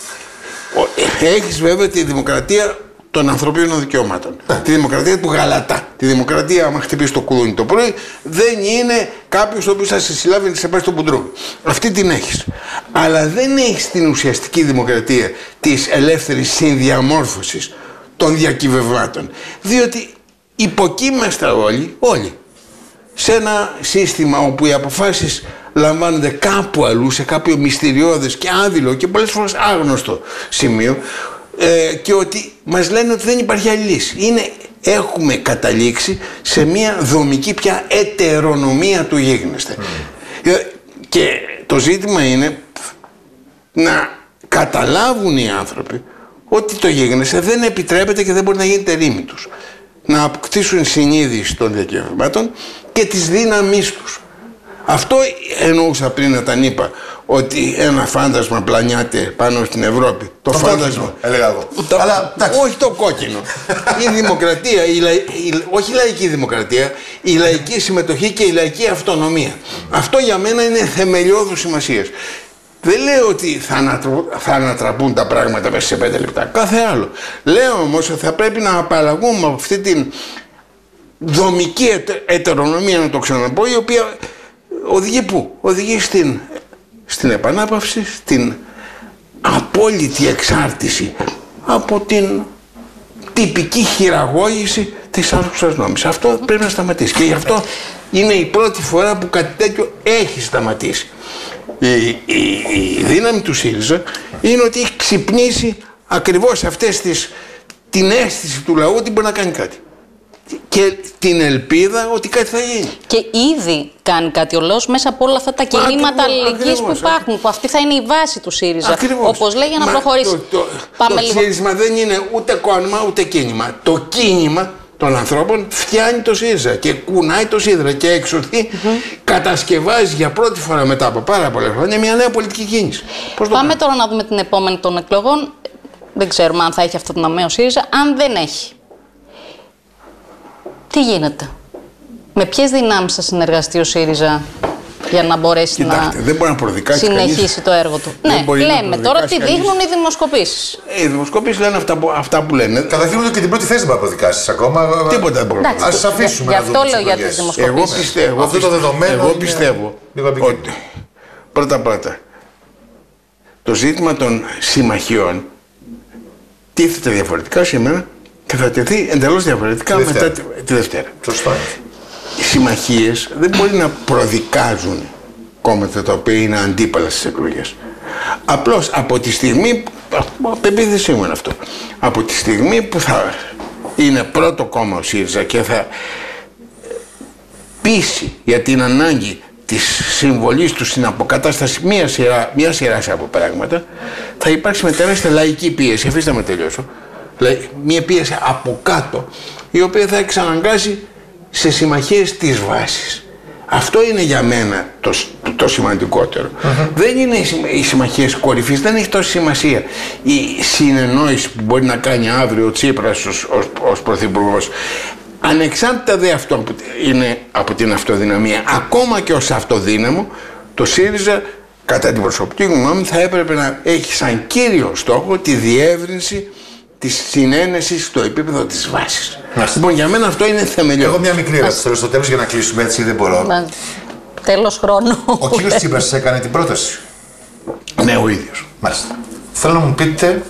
Έχεις βέβαια τη δημοκρατία των ανθρωπίνων δικαιωμάτων. Τη δημοκρατία του γαλατά. Τη δημοκρατία, άμα χτυπήσει το κουδούνι το πρωί, δεν είναι κάποιος ο οποίος θα σε συλλάβει να σε πάει στο πουντρούμι. Αυτή την έχεις. Αλλά δεν έχεις την ουσιαστική δημοκρατία της ελεύθερης συνδιαμόρφωσης των διακυβευμάτων. Διότι υποκείμαστε όλοι σε ένα σύστημα όπου οι αποφάσεις λαμβάνονται κάπου αλλού, σε κάποιο μυστηριώδες και άδειλο και πολλές φορές άγνωστο σημείο, και ότι μας λένε ότι δεν υπάρχει άλλη λύση. Έχουμε καταλήξει σε μια δομική πια ετερονομία του γίγνεσθε. Και το ζήτημα είναι να καταλάβουν οι άνθρωποι ότι το γίγνεσθε δεν επιτρέπεται και δεν μπορεί να γίνεται ρήμη τους. Να αποκτήσουν συνείδηση των διακυβευμάτων και της δύναμής τους. Αυτό εννοούσα πριν όταν είπα ότι ένα φάντασμα πλανιάται πάνω στην Ευρώπη. Το φάντασμα. Έλεγα εγώ. Όχι το κόκκινο. Η δημοκρατία, όχι η λαϊκή δημοκρατία, η λαϊκή συμμετοχή και η λαϊκή αυτονομία. Αυτό για μένα είναι θεμελιώδους σημασίας. Δεν λέω ότι θα ανατραπούν τα πράγματα μέσα σε 5 λεπτά. Κάθε άλλο. Λέω όμως ότι θα πρέπει να απαλλαγούμε από αυτή την δομική ετερονομία, να το ξαναπώ, η οποία οδηγεί πού? Οδηγεί στην επανάπαυση, στην απόλυτη εξάρτηση από την τυπική χειραγώγηση της άρχουσας νόμης. Αυτό πρέπει να σταματήσει και γι' αυτό είναι η πρώτη φορά που κάτι τέτοιο έχει σταματήσει. Η δύναμη του ΣΥΡΙΖΑ είναι ότι έχει ξυπνήσει ακριβώς την αίσθηση του λαού ότι μπορεί να κάνει κάτι. Και την ελπίδα ότι κάτι θα γίνει. Και ήδη κάνει κάτι ο λαός μέσα από όλα αυτά τα κινήματα αλληλεγγύης που υπάρχουν. Που αυτή θα είναι η βάση του ΣΥΡΙΖΑ. Όπως λέει, για να προχωρήσει. Το ΣΥΡΙΖΑ δεν είναι ούτε κόνημα ούτε κίνημα. Το κίνημα των ανθρώπων φτιάνει το ΣΥΡΙΖΑ και κουνάει το ΣΥΡΙΖΑ και εξορθεί, κατασκευάζει για πρώτη φορά μετά από πάρα πολλά χρόνια μια νέα πολιτική κίνηση. Πάμε τώρα να δούμε την επόμενη των εκλογών. Δεν ξέρουμε αν θα έχει αυτό το νέο ΣΥΡΙΖΑ. Αν δεν έχει, τι γίνεται? Με ποιες δυνάμεις θα συνεργαστεί ο ΣΥΡΙΖΑ για να μπορέσει δεν μπορεί να συνεχίσει το έργο του? Ναι, λέμε τώρα τι δείχνουν οι δημοσκοπήσεις. Οι δημοσκοπήσεις λένε αυτά που λένε. Καταρχήν και την πρώτη θέση δεν μπορεί να προδικάσεις ακόμα. Τίποτα δεν μπορεί. Ας σας αφήσουμε. Γι' αυτό λέω για τις δημοσκοπήσεις. Εγώ πιστεύω ότι πρώτα το ζήτημα των συμμαχιών τίθεται διαφορετικά σήμερα και θα τεθεί εντελώς διαφορετικά μετά τη Δευτέρα. Σωστά. Οι συμμαχίες δεν μπορεί να προδικάζουν κόμματα τα οποία είναι αντίπαλα στις εκλογές. Απλώς από τη στιγμή, πεποίθησή μου είναι αυτό, από τη στιγμή που θα είναι πρώτο κόμμα ο ΣΥΡΙΖΑ και θα πείσει για την ανάγκη της συμβολής του στην αποκατάσταση μια σειρά από πράγματα, θα υπάρξει με τεράστια λαϊκή πίεση. Αφήστε με τελειώσω. Μια πίεση από κάτω, η οποία θα εξαναγκάσει σε συμμαχίες της βάσης. Αυτό είναι για μένα το σημαντικότερο. Δεν είναι οι συμμαχίες κορυφής, δεν έχει τόση σημασία η συνεννόηση που μπορεί να κάνει αύριο ο Τσίπρας ως πρωθυπουργός. Ανεξάρτητα δε αυτό που είναι από την αυτοδυναμία, ακόμα και ως αυτοδύναμο, το ΣΥΡΙΖΑ, κατά την προσωπική γνώμη, θα έπρεπε να έχει σαν κύριο στόχο τη διεύρυνση της συνένεσης στο επίπεδο της βάσης. Λοιπόν, για μένα αυτό είναι θεμελιώδες. Εγώ μια μικρή ερώτηση θέλω στο τέλος για να κλείσουμε, έτσι δεν μπορώ. Τέλος χρόνου. Ο κύριος Τσίπρας έκανε την πρόταση. Ναι, ο ίδιος. Μάλιστα. Θέλω να μου πείτε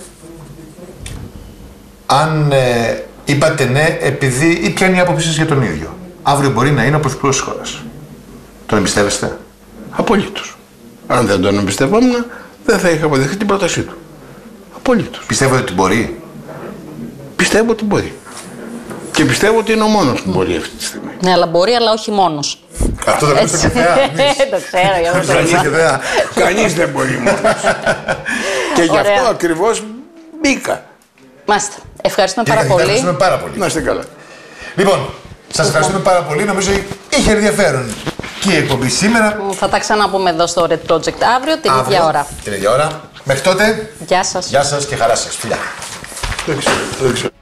αν είπατε ναι επειδή ή ποια είναι η άποψή σας για τον ίδιο. Αύριο μπορεί να είναι ο πρωθυπουργός της χώρας. Τον εμπιστεύεστε? Απολύτως. Αν δεν τον εμπιστευόμουν, δεν θα είχα αποδεχτεί την πρότασή του. Απολύτως. Πιστεύετε ότι μπορεί? Πιστεύω ότι μπορεί. Και πιστεύω ότι είναι ο μόνος που μπορεί αυτή τη στιγμή. Ναι, αλλά μπορεί, αλλά όχι μόνος. Αυτό δεν το θεά. Το ξέρω, για αυτό το είπα. Κανείς δεν μπορεί μόνος. Και γι' αυτό ακριβώς μπήκα. Μάλιστα. Ευχαριστούμε πάρα πολύ. Ευχαριστούμε πάρα πολύ. Να είστε καλά. Λοιπόν, σας ευχαριστούμε πάρα πολύ. Νομίζω είχε ενδιαφέρον και η εκπομπή σήμερα. Θα τα ξαναπούμε εδώ στο Red Project αύριο, την ίδια ώρα. Την ίδια ώρα. Μέχρι τότε. Γεια σας. Γεια σας και χαρά σας. Φιλιά. Δεν ξέρω.